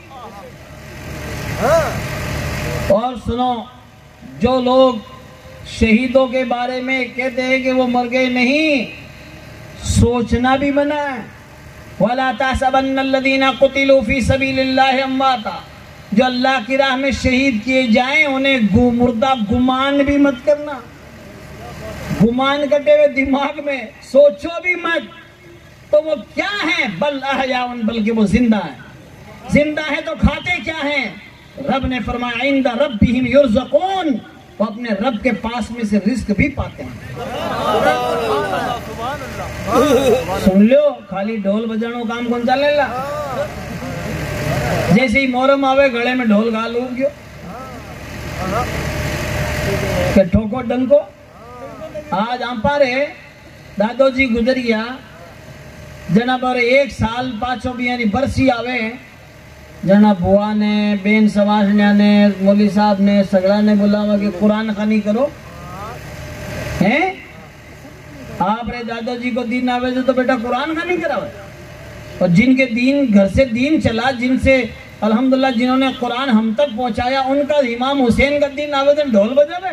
और सुनो, जो लोग शहीदों के बारे में कहते हैं कि वो मर गए, नहीं, सोचना भी मना है। वला तहसबन्नल्लज़ीना कुतिलू फी सबीलिल्लाहि अम्वाता, जो अल्लाह की राह में शहीद किए जाएं उन्हें मुर्दा गुमान भी मत करना। गुमान कटे हुए दिमाग में सोचो भी मत। तो वो क्या है? बल अहयाउन, बल्कि वो जिंदा है। जिंदा है तो खाते क्या हैं? रब ने फरमाया इंदा रब्बिहिम युरज़क़ून, वो अपने रब के पास में से रिस्क भी पाते हैं। सुन लो, खाली ढोल बजानो काम कौन चलेगा? जैसे ही मोहरम आवे गले में ढोल गा लूं क्यों के ठोको डंको। आज आंपारे दादो जी गुजर गया, जना पर 1 साल पाछो बियानी बरसी आवे, जना बुआ ने, बेन समाजनिया ने, मौली साहब ने, सगड़ा ने बुलावा कि कुरान खानी करो हैं। आप रे दादो जी को दीन आवे तो बेटा कुरान खानी करावे। और जिनके दीन घर से दीन चला, जिनसे अल्हम्दुलिल्लाह जिन्होंने कुरान हम तक पहुंचाया, उनका इमाम हुसैन का दिन आवेदन ढोल बजावे।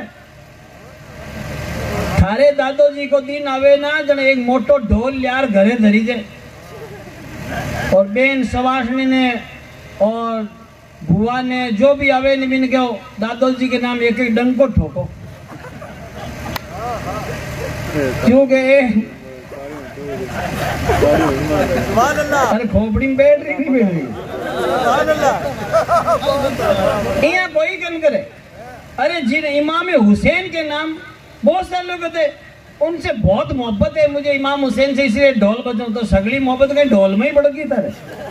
थारे दादो जी को दिन आवे ना जन एक मोटो ढोल यार घरे धरी दे, और बेन सवासनी ने और बुआ ने जो भी आवे निबिन के दादो जी के नाम एक एक डंको ठोको, क्योंकि अरे खोपड़ी में बैठ रही नहीं बैठ रही यहाँ कोई कन करे। अरे जिन इमाम हुसैन के नाम बहुत सारे लोग कहते उनसे बहुत मोहब्बत है मुझे इमाम हुसैन से, इसलिए ढोल बजाऊं, तो सगली मोहब्बत कहीं ढोल में ही बढ़ गई तरह।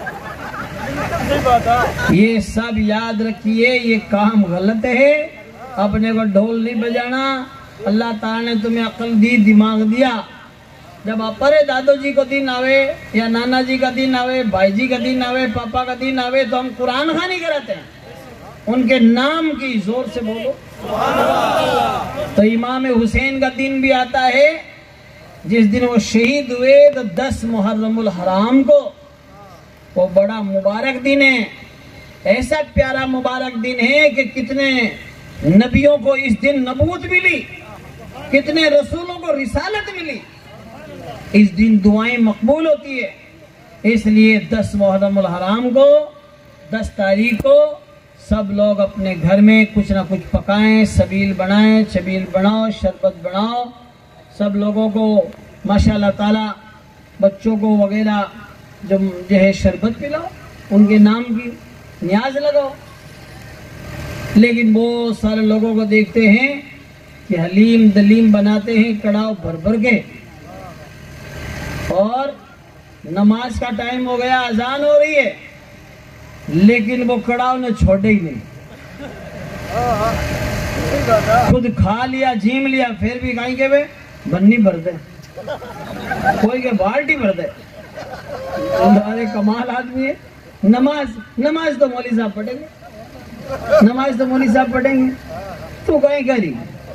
ये सब याद रखिए, ये काम गलत है। अपने को ढोल नहीं बजाना। अल्लाह ताला ने तुम्हें अक्ल दी, दिमाग दिया। जब अपरे दादो जी को दिन आवे या नाना जी का दिन आवे, भाई जी का दिन आवे, पापा का दिन आवे, तो हम कुरान खानी कराते हैं। उनके नाम की जोर से बोलो। तो इमाम हुसैन का दिन भी आता है जिस दिन वो शहीद हुए, तो 10 मुहर्रमुल हराम को, वो बड़ा मुबारक दिन है। ऐसा प्यारा मुबारक दिन है कि कितने नबियों को इस दिन नबूवत मिली, कितने रसूलों को रिसालत मिली। इस दिन दुआएं मकबूल होती है। इसलिए 10 मुहर्रमुल हराम को, 10 तारीख को सब लोग अपने घर में कुछ ना कुछ पकाएं, सबील बनाएं, छबील बनाओ, शरबत बनाओ। सब लोगों को माशाअल्लाह ताला, बच्चों को वगैरह जो है शरबत पिलाओ, उनके नाम की न्याज लगाओ। लेकिन बहुत सारे लोगों को देखते हैं कि हलीम दलीम बनाते हैं कड़ाव भर भर के, और नमाज का टाइम हो गया, अजान हो रही है, लेकिन वो कड़ाव ने छोड़े ही नहीं। खुद खा लिया, झीम लिया, फिर भी कहीं के वे बन्नी भर दे, कोई के बाल्टी भर दे। अरे कमाल आदमी है। नमाज तो मौली साहब पढ़ेंगे, नमाज तो मौली साहब पढ़ेंगे, तू कहीं करी।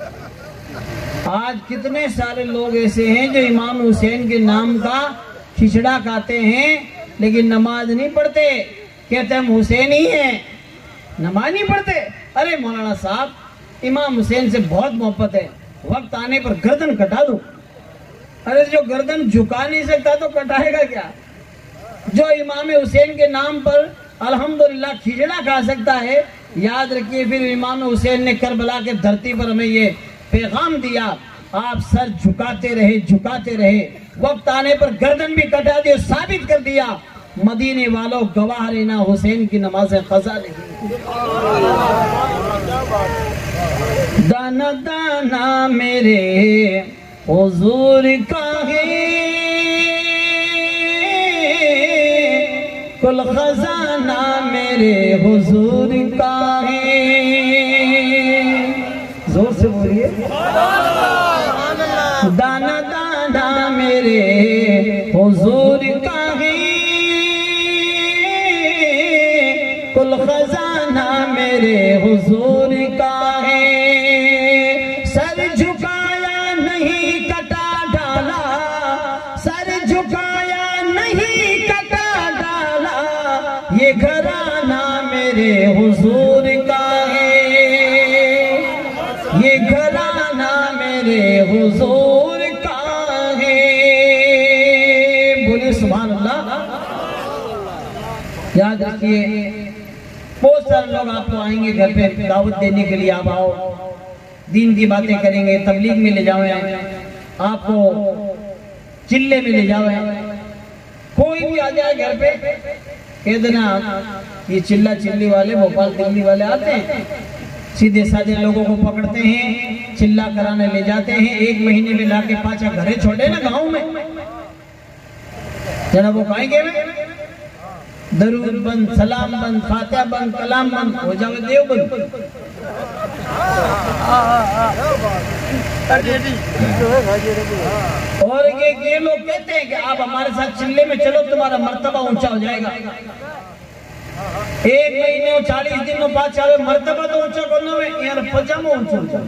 आज कितने सारे लोग ऐसे हैं जो इमाम हुसैन के नाम का खिचड़ा खाते हैं, लेकिन नमाज नहीं पढ़ते, कहते हम हुसैन ही हैं, नमाज नहीं पढ़ते। अरे मौलाना साहब, इमाम हुसैन से बहुत मोहब्बत है, वक्त आने पर गर्दन कटा दो। अरे जो गर्दन झुका नहीं सकता तो कटाएगा क्या? जो इमाम हुसैन के नाम पर अल्हम्दुलिल्लाह खिचड़ा खा सकता है, याद रखिए फिर इमाम हुसैन ने करबला के धरती पर हमें ये पैगाम दिया, आप सर झुकाते रहे, झुकाते रहे, वक्त आने पर गर्दन भी कटा दिया, साबित कर दिया मदीने वालों गवाह रहना, हुसैन की नमाज क़ज़ा नहीं। दाना दाना मेरे हुजूर का है, कुल खजाना मेरे हुजूर का है। जोर से बोलिए। दाना दाना मेरे हुजूर का है, कुल खजाना मेरे हुजूर का है। सर झुकाया नहीं कटा डाला, सर झुकाया नहीं कटा डाला, ये घराना मेरे हुजूर का है, ये घराना मेरे हुजूर का है। बोलिए सुभान अल्लाह। याद रखिए, बहुत सारे लोग आपको आएंगे घर पे दावत देने के लिए, आप आओ, दीन की बातें करेंगे, तबलीग में ले जाओ, आपको चिल्ले में ले जाओ। कोई भी आ जाए घर पे, कह देना ये चिल्ला चिल्ली वाले, भोपाल दिल्ली वाले आते हैं, सीधे साधे लोगों को पकड़ते हैं, चिल्ला कराने ले जाते हैं, 1 महीने में लाके पाछा घरे छोड़े ना गाँव में, जरा वो खाएंगे दरूद बंद, सलाम बंद, फातिहा बंद, कलाम बंद हो जावे, देव बंद। और ये लोग कहते हैं कि आप हमारे साथ चिल्ले में चलो, तुम्हारा मर्तबा ऊंचा हो जाएगा। 1 महीने और 40 दिन में पाँच आवे, मर्तबा तो ऊंचा करना है यार, पजामा ऊंचा।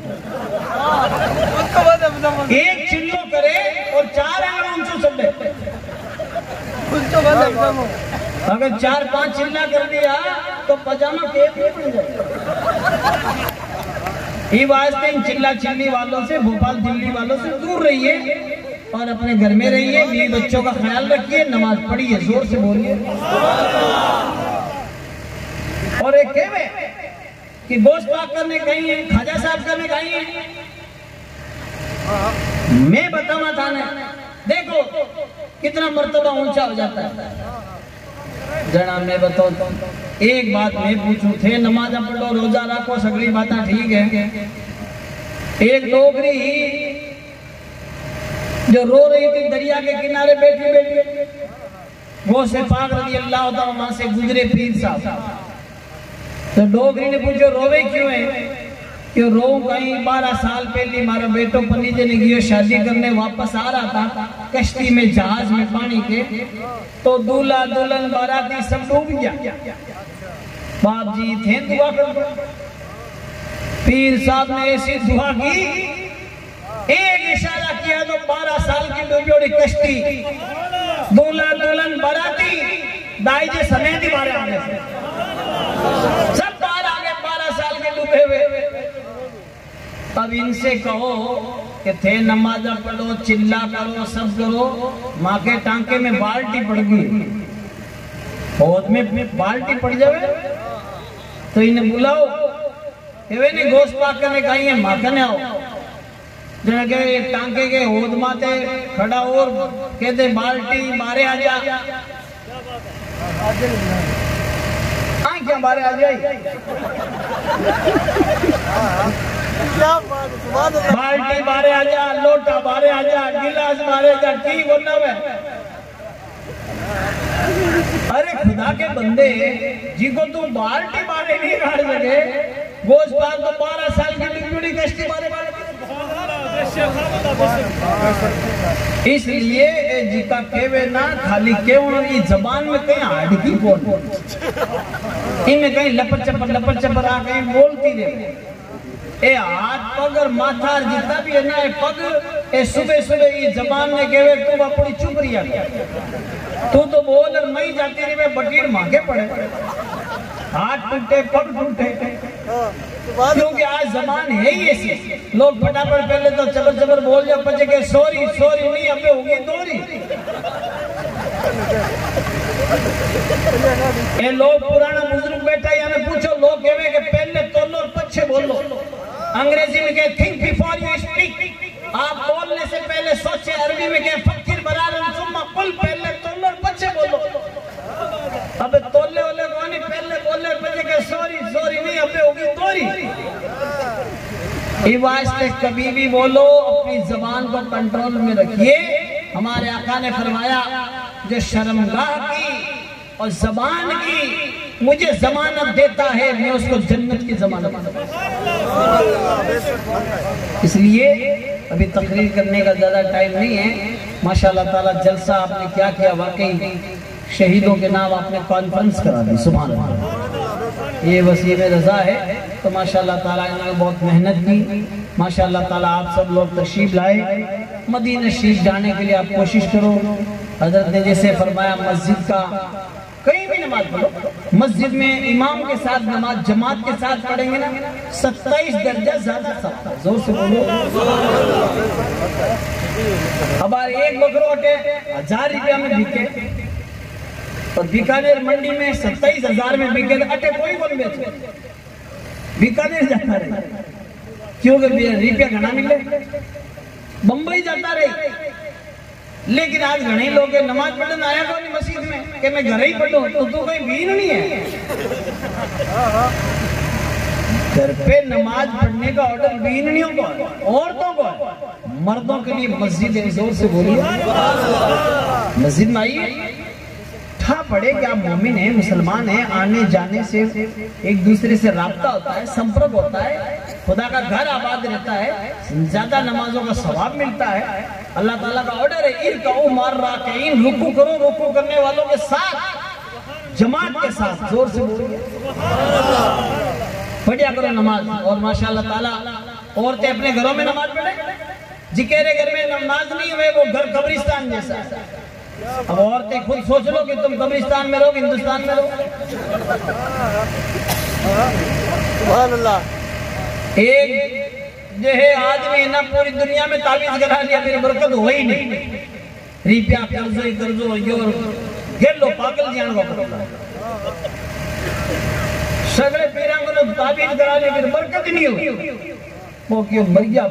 एक चिल्लो करे और 4 आंगन ऊंचो चले। अगर 4-5 चिल्ला कर दिया तो पजामा केप नहीं बन जाए। ये वास्ते इन चिल्ला चिल्ली वालों से, भोपाल दिल्ली वालों से दूर रहिए और अपने घर में रहिए, बीवी बच्चों का ख्याल रखिए, नमाज पढ़िए, जोर से बोलिए। और एक कहवे कि गोश्त पाक करने कहीं है, खाजा साहब करने कहीं है, मैं बताऊंगा थाने, देखो कितना मर्तबा ऊंचा हो जाता है। जना मैं बताओ, एक बात मैं पूछूं थे, नमाज पढ़ो, रोजा रखो, सगली बातें ठीक है। एक डोगरी जो रो रही थी दरिया के किनारे बैठी बैठी, वो से पाक रजी अल्लाह तआला वहां से गुजरे पीर साहब, तो डोगरी ने पूछो रोवे क्यों है? कि रो कहीं 12 साल पहले मारा बेटो पनीजे ने गियो शादी करने, वापस आ रहा था कश्ती में, जहाज में पानी के, तो दूल्हा दुल्हन बाराती सब डूब गया। बाप जी थे दुआ कर, पीर साहब ने ऐसी दुआ की, एक इशारा किया तो 12 साल की डूबी कश्ती, दूल्हा दुल्हन बाराती दाई जे समेत ही बारे आ गए, सब बाहर आ गए 12 साल के डूबे हुए। अब इनसे कहो कि थे नमाज पढ़ो, चिल्ला करो, सब करो, माँ के टांके में बाल्टी पड़ गई, होद में बाल्टी पड़ जावे, तो इन्हें बुलाओ, ने गोश्त पाक करने कहीं है, माँ कने आओ, जना के टांके के होद माते खड़ा और कहते बाल्टी मारे आ जा, क्या बारे आ जाए, बाल्टी बारे आ जा, लोटा बारे आ जा, गिलास बारे जा, की बोलना है। अरे खुदा के बंदे जिनको तुम बाल्टी बारे नहीं काट सके, गोश्त पाक तो 12 साल की बिगड़ी कश्ती बारे बारे। इसलिए जिका केवे ना खाली केवल की जबान में कहीं हड़की बोल, इनमें कहीं लपट चपर आ कहीं बोलती रहे। ए हाथ पग और माथा जितना भी है ना, ए पग ए सुबह सुबह ये जबान ने केवे तू अपनी चुप रिया, तू तो बोल और मई जाती रही, मैं बटीर मांगे पड़े, हाथ टूटे पग टूटे, क्योंकि आज जबान है ही ऐसी। लोग फटाफट पहले तो चबर बोल जाओ, बचे के सॉरी नहीं, अबे होगी दोरी। ये लोग पुराना बुजुर्ग बैठा यहाँ पूछो, लोग कहे कि पहले तोलो और पीछे बोलो, अंग्रेजी में कहे थिंक बिफोर यू स्पीक, आप बोलने से पहले सोचे, अरबी में कहे फक्र बरारन सुम्मा कुल, पहले तोलो और पीछे बोलो। अब तोले वाले कौन, पहले बोले बचे के सॉरी नहीं, अबे होगी दोरी। इस वास्ते कभी भी बोलो, अपनी जबान को कंट्रोल में रखिए। हमारे आका ने फरमाया, जो शर्मगाह की और जबान की मुझे जमानत देता है, मैं उसको जन्नत की जमानत देता हूं। इसलिए अभी तकरीर करने का ज्यादा टाइम नहीं है। माशाअल्लाह ताला जलसा आपने क्या किया, वाकई शहीदों के नाम आपने कॉन्फ्रेंस करा दी, सुभान अल्लाह। ये वसीम रजा है, तो माशाअल्लाह ताला इन्होंने बहुत मेहनत की। माशाअल्लाह ताला आप सब लोग तशरीफ लाए, मदीना शरीफ जाने के लिए आप कोशिश करो। हजरत ने जैसे फरमाया, मस्जिद का कहीं भी नमाज पढ़ो, मस्जिद में इमाम के साथ नमाज जमात के साथ पढ़ेंगे ना, 27 दर्जा ज्यादा सस्ता। जोर से बोलो। हमारे एक बकरोटे 1000 रुपया में बिके, और बीकानेर मंडी में 27,000 में बिके, अटे कोई बोल बेचे, बीकानेर जाता रहे, क्योंकि रुपया घना मिले, बम्बई जाता रहे। लेकिन आज घने लोग नमाज पढ़ने आया कौन मस्जिद में कि मैं घर ही पढ़ूं, तो तू कोई वीर नहीं है। घर पे नमाज पढ़ने का ऑर्डर बीननियों को, औरतों को, मर्दों के लिए मस्जिद है। जोर से बोलिए, मस्जिद में आइए, ठा पड़े कि आप मोमिन हैं, मुसलमान हैं, आने जाने से एक दूसरे से राब्ता होता है, संपर्क होता है, खुदा का घर आबाद रहता है, ज्यादा नमाजों का सवाब मिलता है। अल्लाह ताला का ऑर्डर है, इरकाऊ मार राकीन, रुकू करो, रुकू करने वालों के साथ, जमात के साथ। जोर से बोलिए, बढ़िया करो नमाज। और माशाअल्लाह ताला औरतें अपने घरों में नमाज पढ़े, जिकेरे घर में नमाज नहीं हुए वो घर कब्रिस्तान जैसा है। अब औरतें खुद सोच लो कि तुम कब्रिस्तान में रहो, हिंदुस्तान में रहो। एक जो है आदमी ना पूरी दुनिया में ताबीज करा लिया, मेरी बरकत हो ही नहीं। रुपया कर्जो घेर लो, पागल जान सगले पीरांग ने ताबीज करा लिया, मेरी बरकत नहीं हुई, वो क्यों मर गया।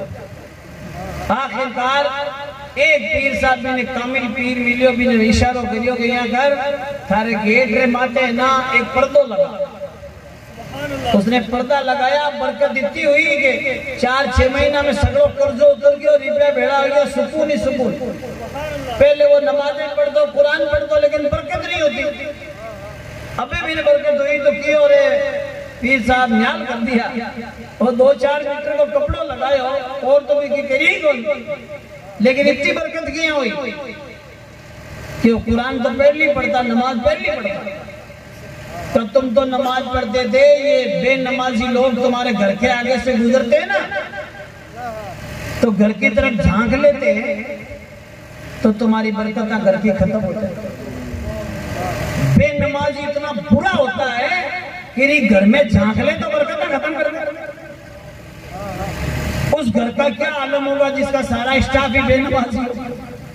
आखिरकार एक पीर साहब ने कामिल पीर मिलियो भी ने इशारो करियो कि यहाँ घर थारे गेट रे माते ना एक पर्दो लगा। उसने पर्दा लगाया, बरकत इतनी हुई कि 4-6 महीना में सगड़ो कर्जो उतर गयो, रुपया भेड़ा हो गया, सुकून ही सुकून। पहले वो नमाजें पढ़ दो, कुरान पढ़ दो, लेकिन बरकत नहीं होती। अबे भी बरकत हुई तो क्यों रे पीर साहब न्याल कर दिया, और 2-4 मीटर को कपड़ो लगाए हो और तो भी करी ही कौन, लेकिन इतनी बरकत क्यों हुई? क्यों? कुरान तो पहले पढ़ता, नमाज पहले पढ़ता। तो तुम तो नमाज पढ़ते थे, ये बेनमाजी लोग तुम्हारे घर के आगे से गुजरते हैं ना, तो घर की तरफ झांक लेते हैं तो तुम्हारी बरकत का घर की खत्म हो जाए। बेनमाजी इतना बुरा होता है कि घर में झांक ले तो बरकत खत्म कर दे। उस घर का क्या आलम होगा जिसका सारा स्टाफ ही बेनमाजी हो,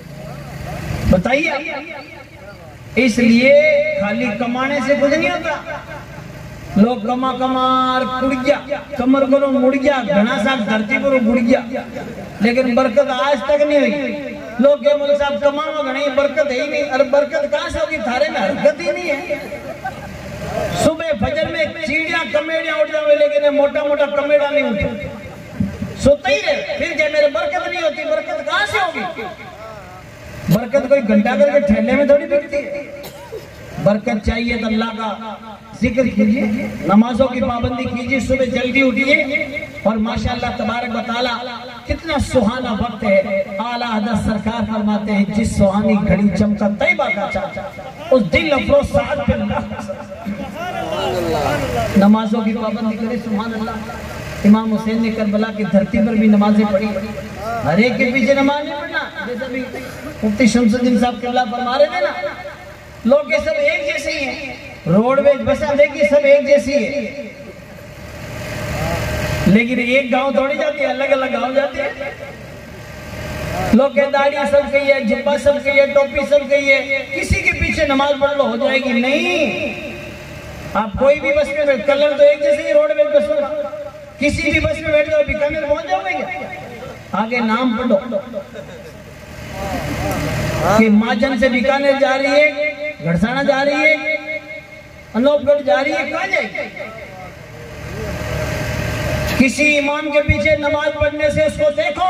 बताइए। इसलिए खाली कमाने से कुछ नहीं होता। लोग कमा कमार कुड़ गया, कमर करो मुड़ गया, घना सा धरती पर गुड़ गया, लेकिन बरकत आज तक नहीं हुई। लोग के मुल्क साहब कमाओ घनी, बरकत है ही नहीं। अरे बरकत कहां से होगी, थारे में हरकत ही नहीं है। सुबह फजर में चिड़िया कमेड़िया उठ जावे, लेकिन मोटा मोटा कमेड़ा नहीं उठे, सोते ही रहे। फिर क्या मेरे बरकत नहीं होती? बरकत कहां से होगी? बरकत कोई घंटा करके ठेले में थोड़ी बिकती है। बरकत चाहिए तो अल्लाह का जिक्र कीजिए, नमाजों की पाबंदी कीजिए, सुबह जल्दी उठिए। और माशाअल्लाह तबारक व तआला कितना सुहाना वक्त है। आला हज़रत सरकार फरमाते हैं, जिस सुहानी घड़ी चमका तैयबा का चाचा, उस दिल अफरोज साथ पे नमाजों की पाबंदी करे। सुभान अल्लाह। इमाम हुसैन ने करबला की धरती पर भी नमाजें पढ़ी। हर एक के पीछे नमाज नहीं पढ़ना। जैसे भी मुफ्ती शमसुद्दीन साहब किबला फरमा रहे थे ना, लोग के सब एक जैसे ही हैं, रोडवेज बसें देखिए सब एक जैसी है, लेकिन एक गांव थोड़ी जाती है, अलग अलग गांव जाते हैं। लोग के दाढ़ी सब कही है, जुब्बा सब कही है, टोपी सब कही है, किसी के पीछे नमाज पढ़ लो हो जाएगी। नहीं, आप कोई भी बस में बैठ, कलर तो एक जैसे ही रोडवेज बस में, किसी भी बस में बैठ जाओ बीकानेर पहुंच जाओगे। आगे नाम पढ़ो कि माजन से बीकानेर जा रही है, घड़साना जा रही है, अनूपगढ़ जा रही है, कहाँ जाएगी? किसी इमाम के पीछे नमाज पढ़ने से उसको देखो,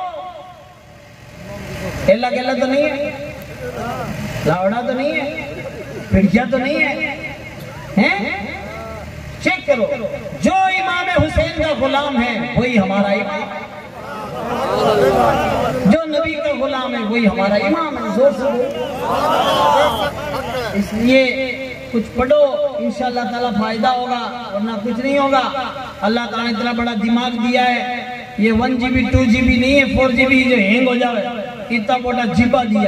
एला केला तो नहीं है, लावड़ा तो नहीं है, पिड़किया तो नहीं है, हैं? चेक करो। जो इमाम हुसैन का गुलाम है वही हमारा इमाम, जो नबी का गुलाम है वही हमारा इमाम है। जोर से इसलिए कुछ पढ़ो, इंशाअल्लाह ताला फायदा होगा, वरना कुछ नहीं होगा। अल्लाह ताला ने इतना बड़ा दिमाग दिया है, ये 1 GB 2 GB नहीं है, 4 GB जो हैंग हो जाए, इतना बड़ा जिबा दिया।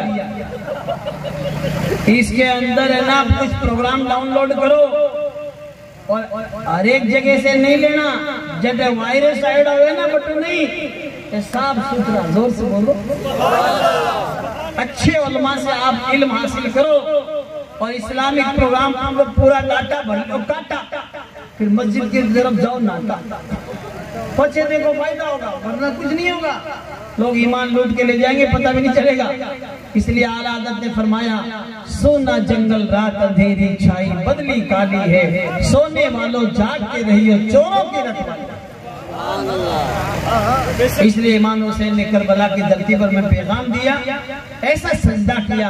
इसके अंदर है ना, कुछ प्रोग्राम डाउनलोड करो और हर एक जगह से नहीं लेना, जब वायरस साइड आवे ना बटन नहीं, साफ सुथरा, जोर से बोलो, अच्छे उलमा से आप इल्म हासिल करो और इस्लामिक प्रोग्राम को पूरा डाटा भर लो, काटा, फिर मस्जिद की तरफ जाओ, नाटा पचे देखो, फायदा होगा, वरना कुछ नहीं होगा। लोग ईमान लूट के ले जाएंगे, पता भी नहीं चलेगा। इसलिए आला हज़रत ने फरमाया, सोना जंगल रात अंधेरी छाई बदली काली है, सोने वालों जाग के रहियो चोरों की रखवाली। इसलिए इमाम हुसैन ने करबला की धरती पर में पैगाम दिया, ऐसा सजदा किया,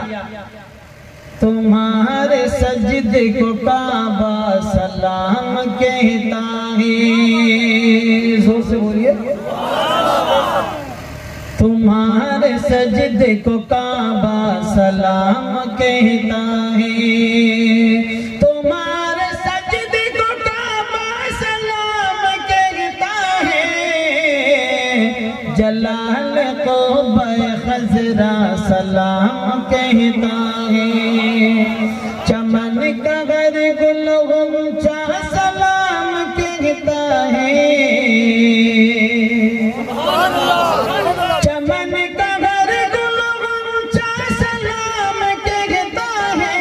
तुम्हारे सजदे को काबा सलाम कहता है। जोर से बोलिए, तुम्हारे सजदे को काबा सलाम कहता है, तुम्हारे सजदे को काबा सलाम कहता है, जलाल को पे खजरा सलाम कहता है, चमन का गर गुल गुंचा सलाम कहता है, चमन का गर गुल गुंचा सलाम कहता है,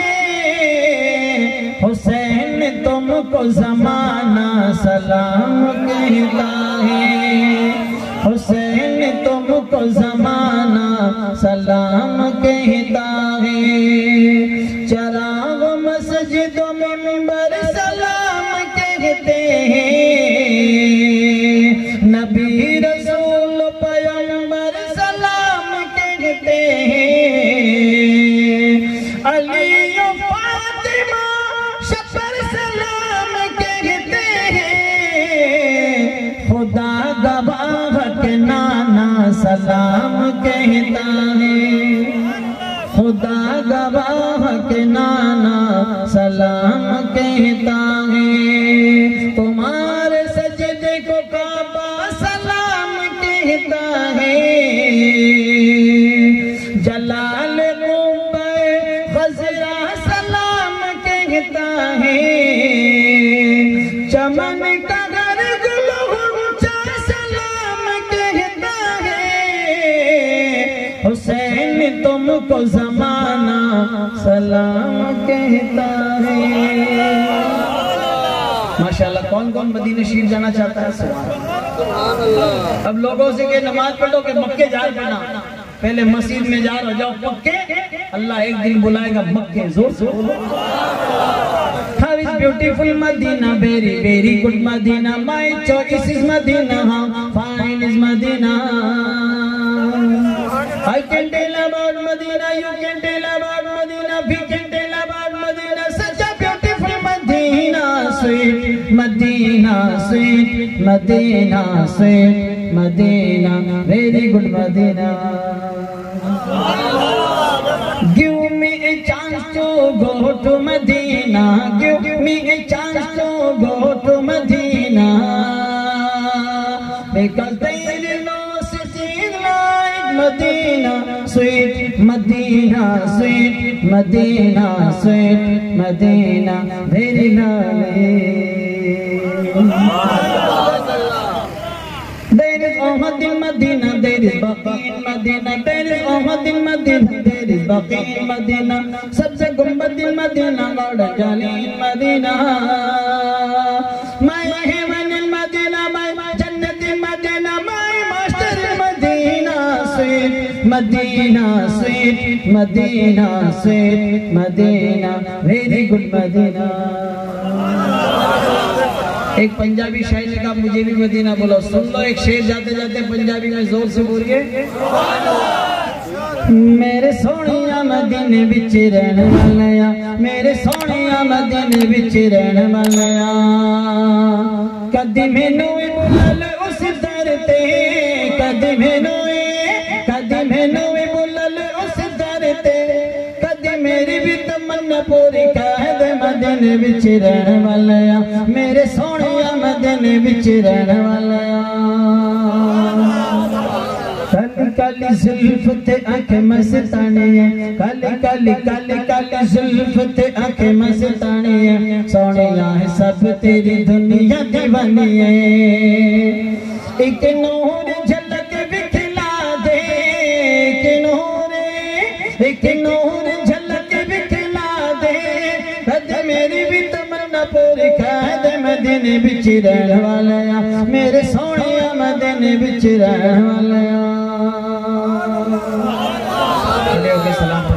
हुसैन तुमको जमाना सलाम कहता है, हुसैन तुमको जमाना सलाम कहता है, चराग मस्जिदों में मिंबर सलाम कहते हैं, नबी रसूल पैगंबर सलाम कहते हैं, अली फातिमा शपर सलाम कहते हैं, खुदा गवाह के नाना सलाम कहता है, खुदा गवाह के नाना सलाम कहता है, तुम्हारे सजदे को काबा सलाम कहता है, जलाल कुब्बा खजरा सलाम कहता है, चमन का घर गुल गुंचा सलाम कहता है, हुसैन तुमको जमाना सलाम कहता है। माशाल्लाह, कौन कौन मदीने शरीफ जाना चाहता है? सुभान अल्लाह। अब लोगों से के नमाज पढ़ो के मक्के जा पढ़ना, पहले मस्जिद में जा हो जाओ पक्के, अल्लाह एक दिन बुलाएगा मक्के, जोर से How is beautiful Medina, very very good Medina, my choice is Medina, how fine is Medina. I can tell about Medina, you can tell about Medina, we can tell about Medina, such a beautiful Medina, sweet Medina, sweet Medina, sweet Medina, very good Medina. Give me a chance to go to Medina, give me a chance to go to Medina, because there is no city like Medina, sweet Medina, sweet Medina, sweet Medina, very nice. There is Ahmad in Medina, there is Baqi in Medina, there is Ahmad in Medina, there is Baqi in Medina, सबसे गुंबद in Medina, Gauda Jali in Medina, my heaven in Medina, my Jannat in Medina, my master in Medina, sweet Medina, sweet Medina, sweet Medina, very good Medina. एक पंजाबी शायर ने कहा मुझे भी Medina बोलो, सुन लो एक शेर जाते जाते पंजाबी में जोर से बोलिए, मेरे सोनिया मदीने विच रहन वालिया, मेरे सोनिया मदीने विच रहन वालिया, कदी मैनू बुलल उस दर ते, कदी मैनू बुलल उस दर ते, कदी मेरी भी तमन्ना पूरी कर दे, मदीने विच रहन वालिया, मेरे सोनिया मदीने विच रहन वालिया, काली काली जुल्फ ते आंखें मस्तानी है, काली काली काली काली जुल्फ ते आंखें मस्तानी है, सोनिया है सब तेरी दुनिया दीवानी है, एक नूर झलक दिखला दे, एक नूर झलक दिखला दे, कद मेरी भी तमन्ना पूरी कर दे, मदीने विच रहन वालिया, मेरे सोनिया मदीने विच रहन वालिया। सलाम।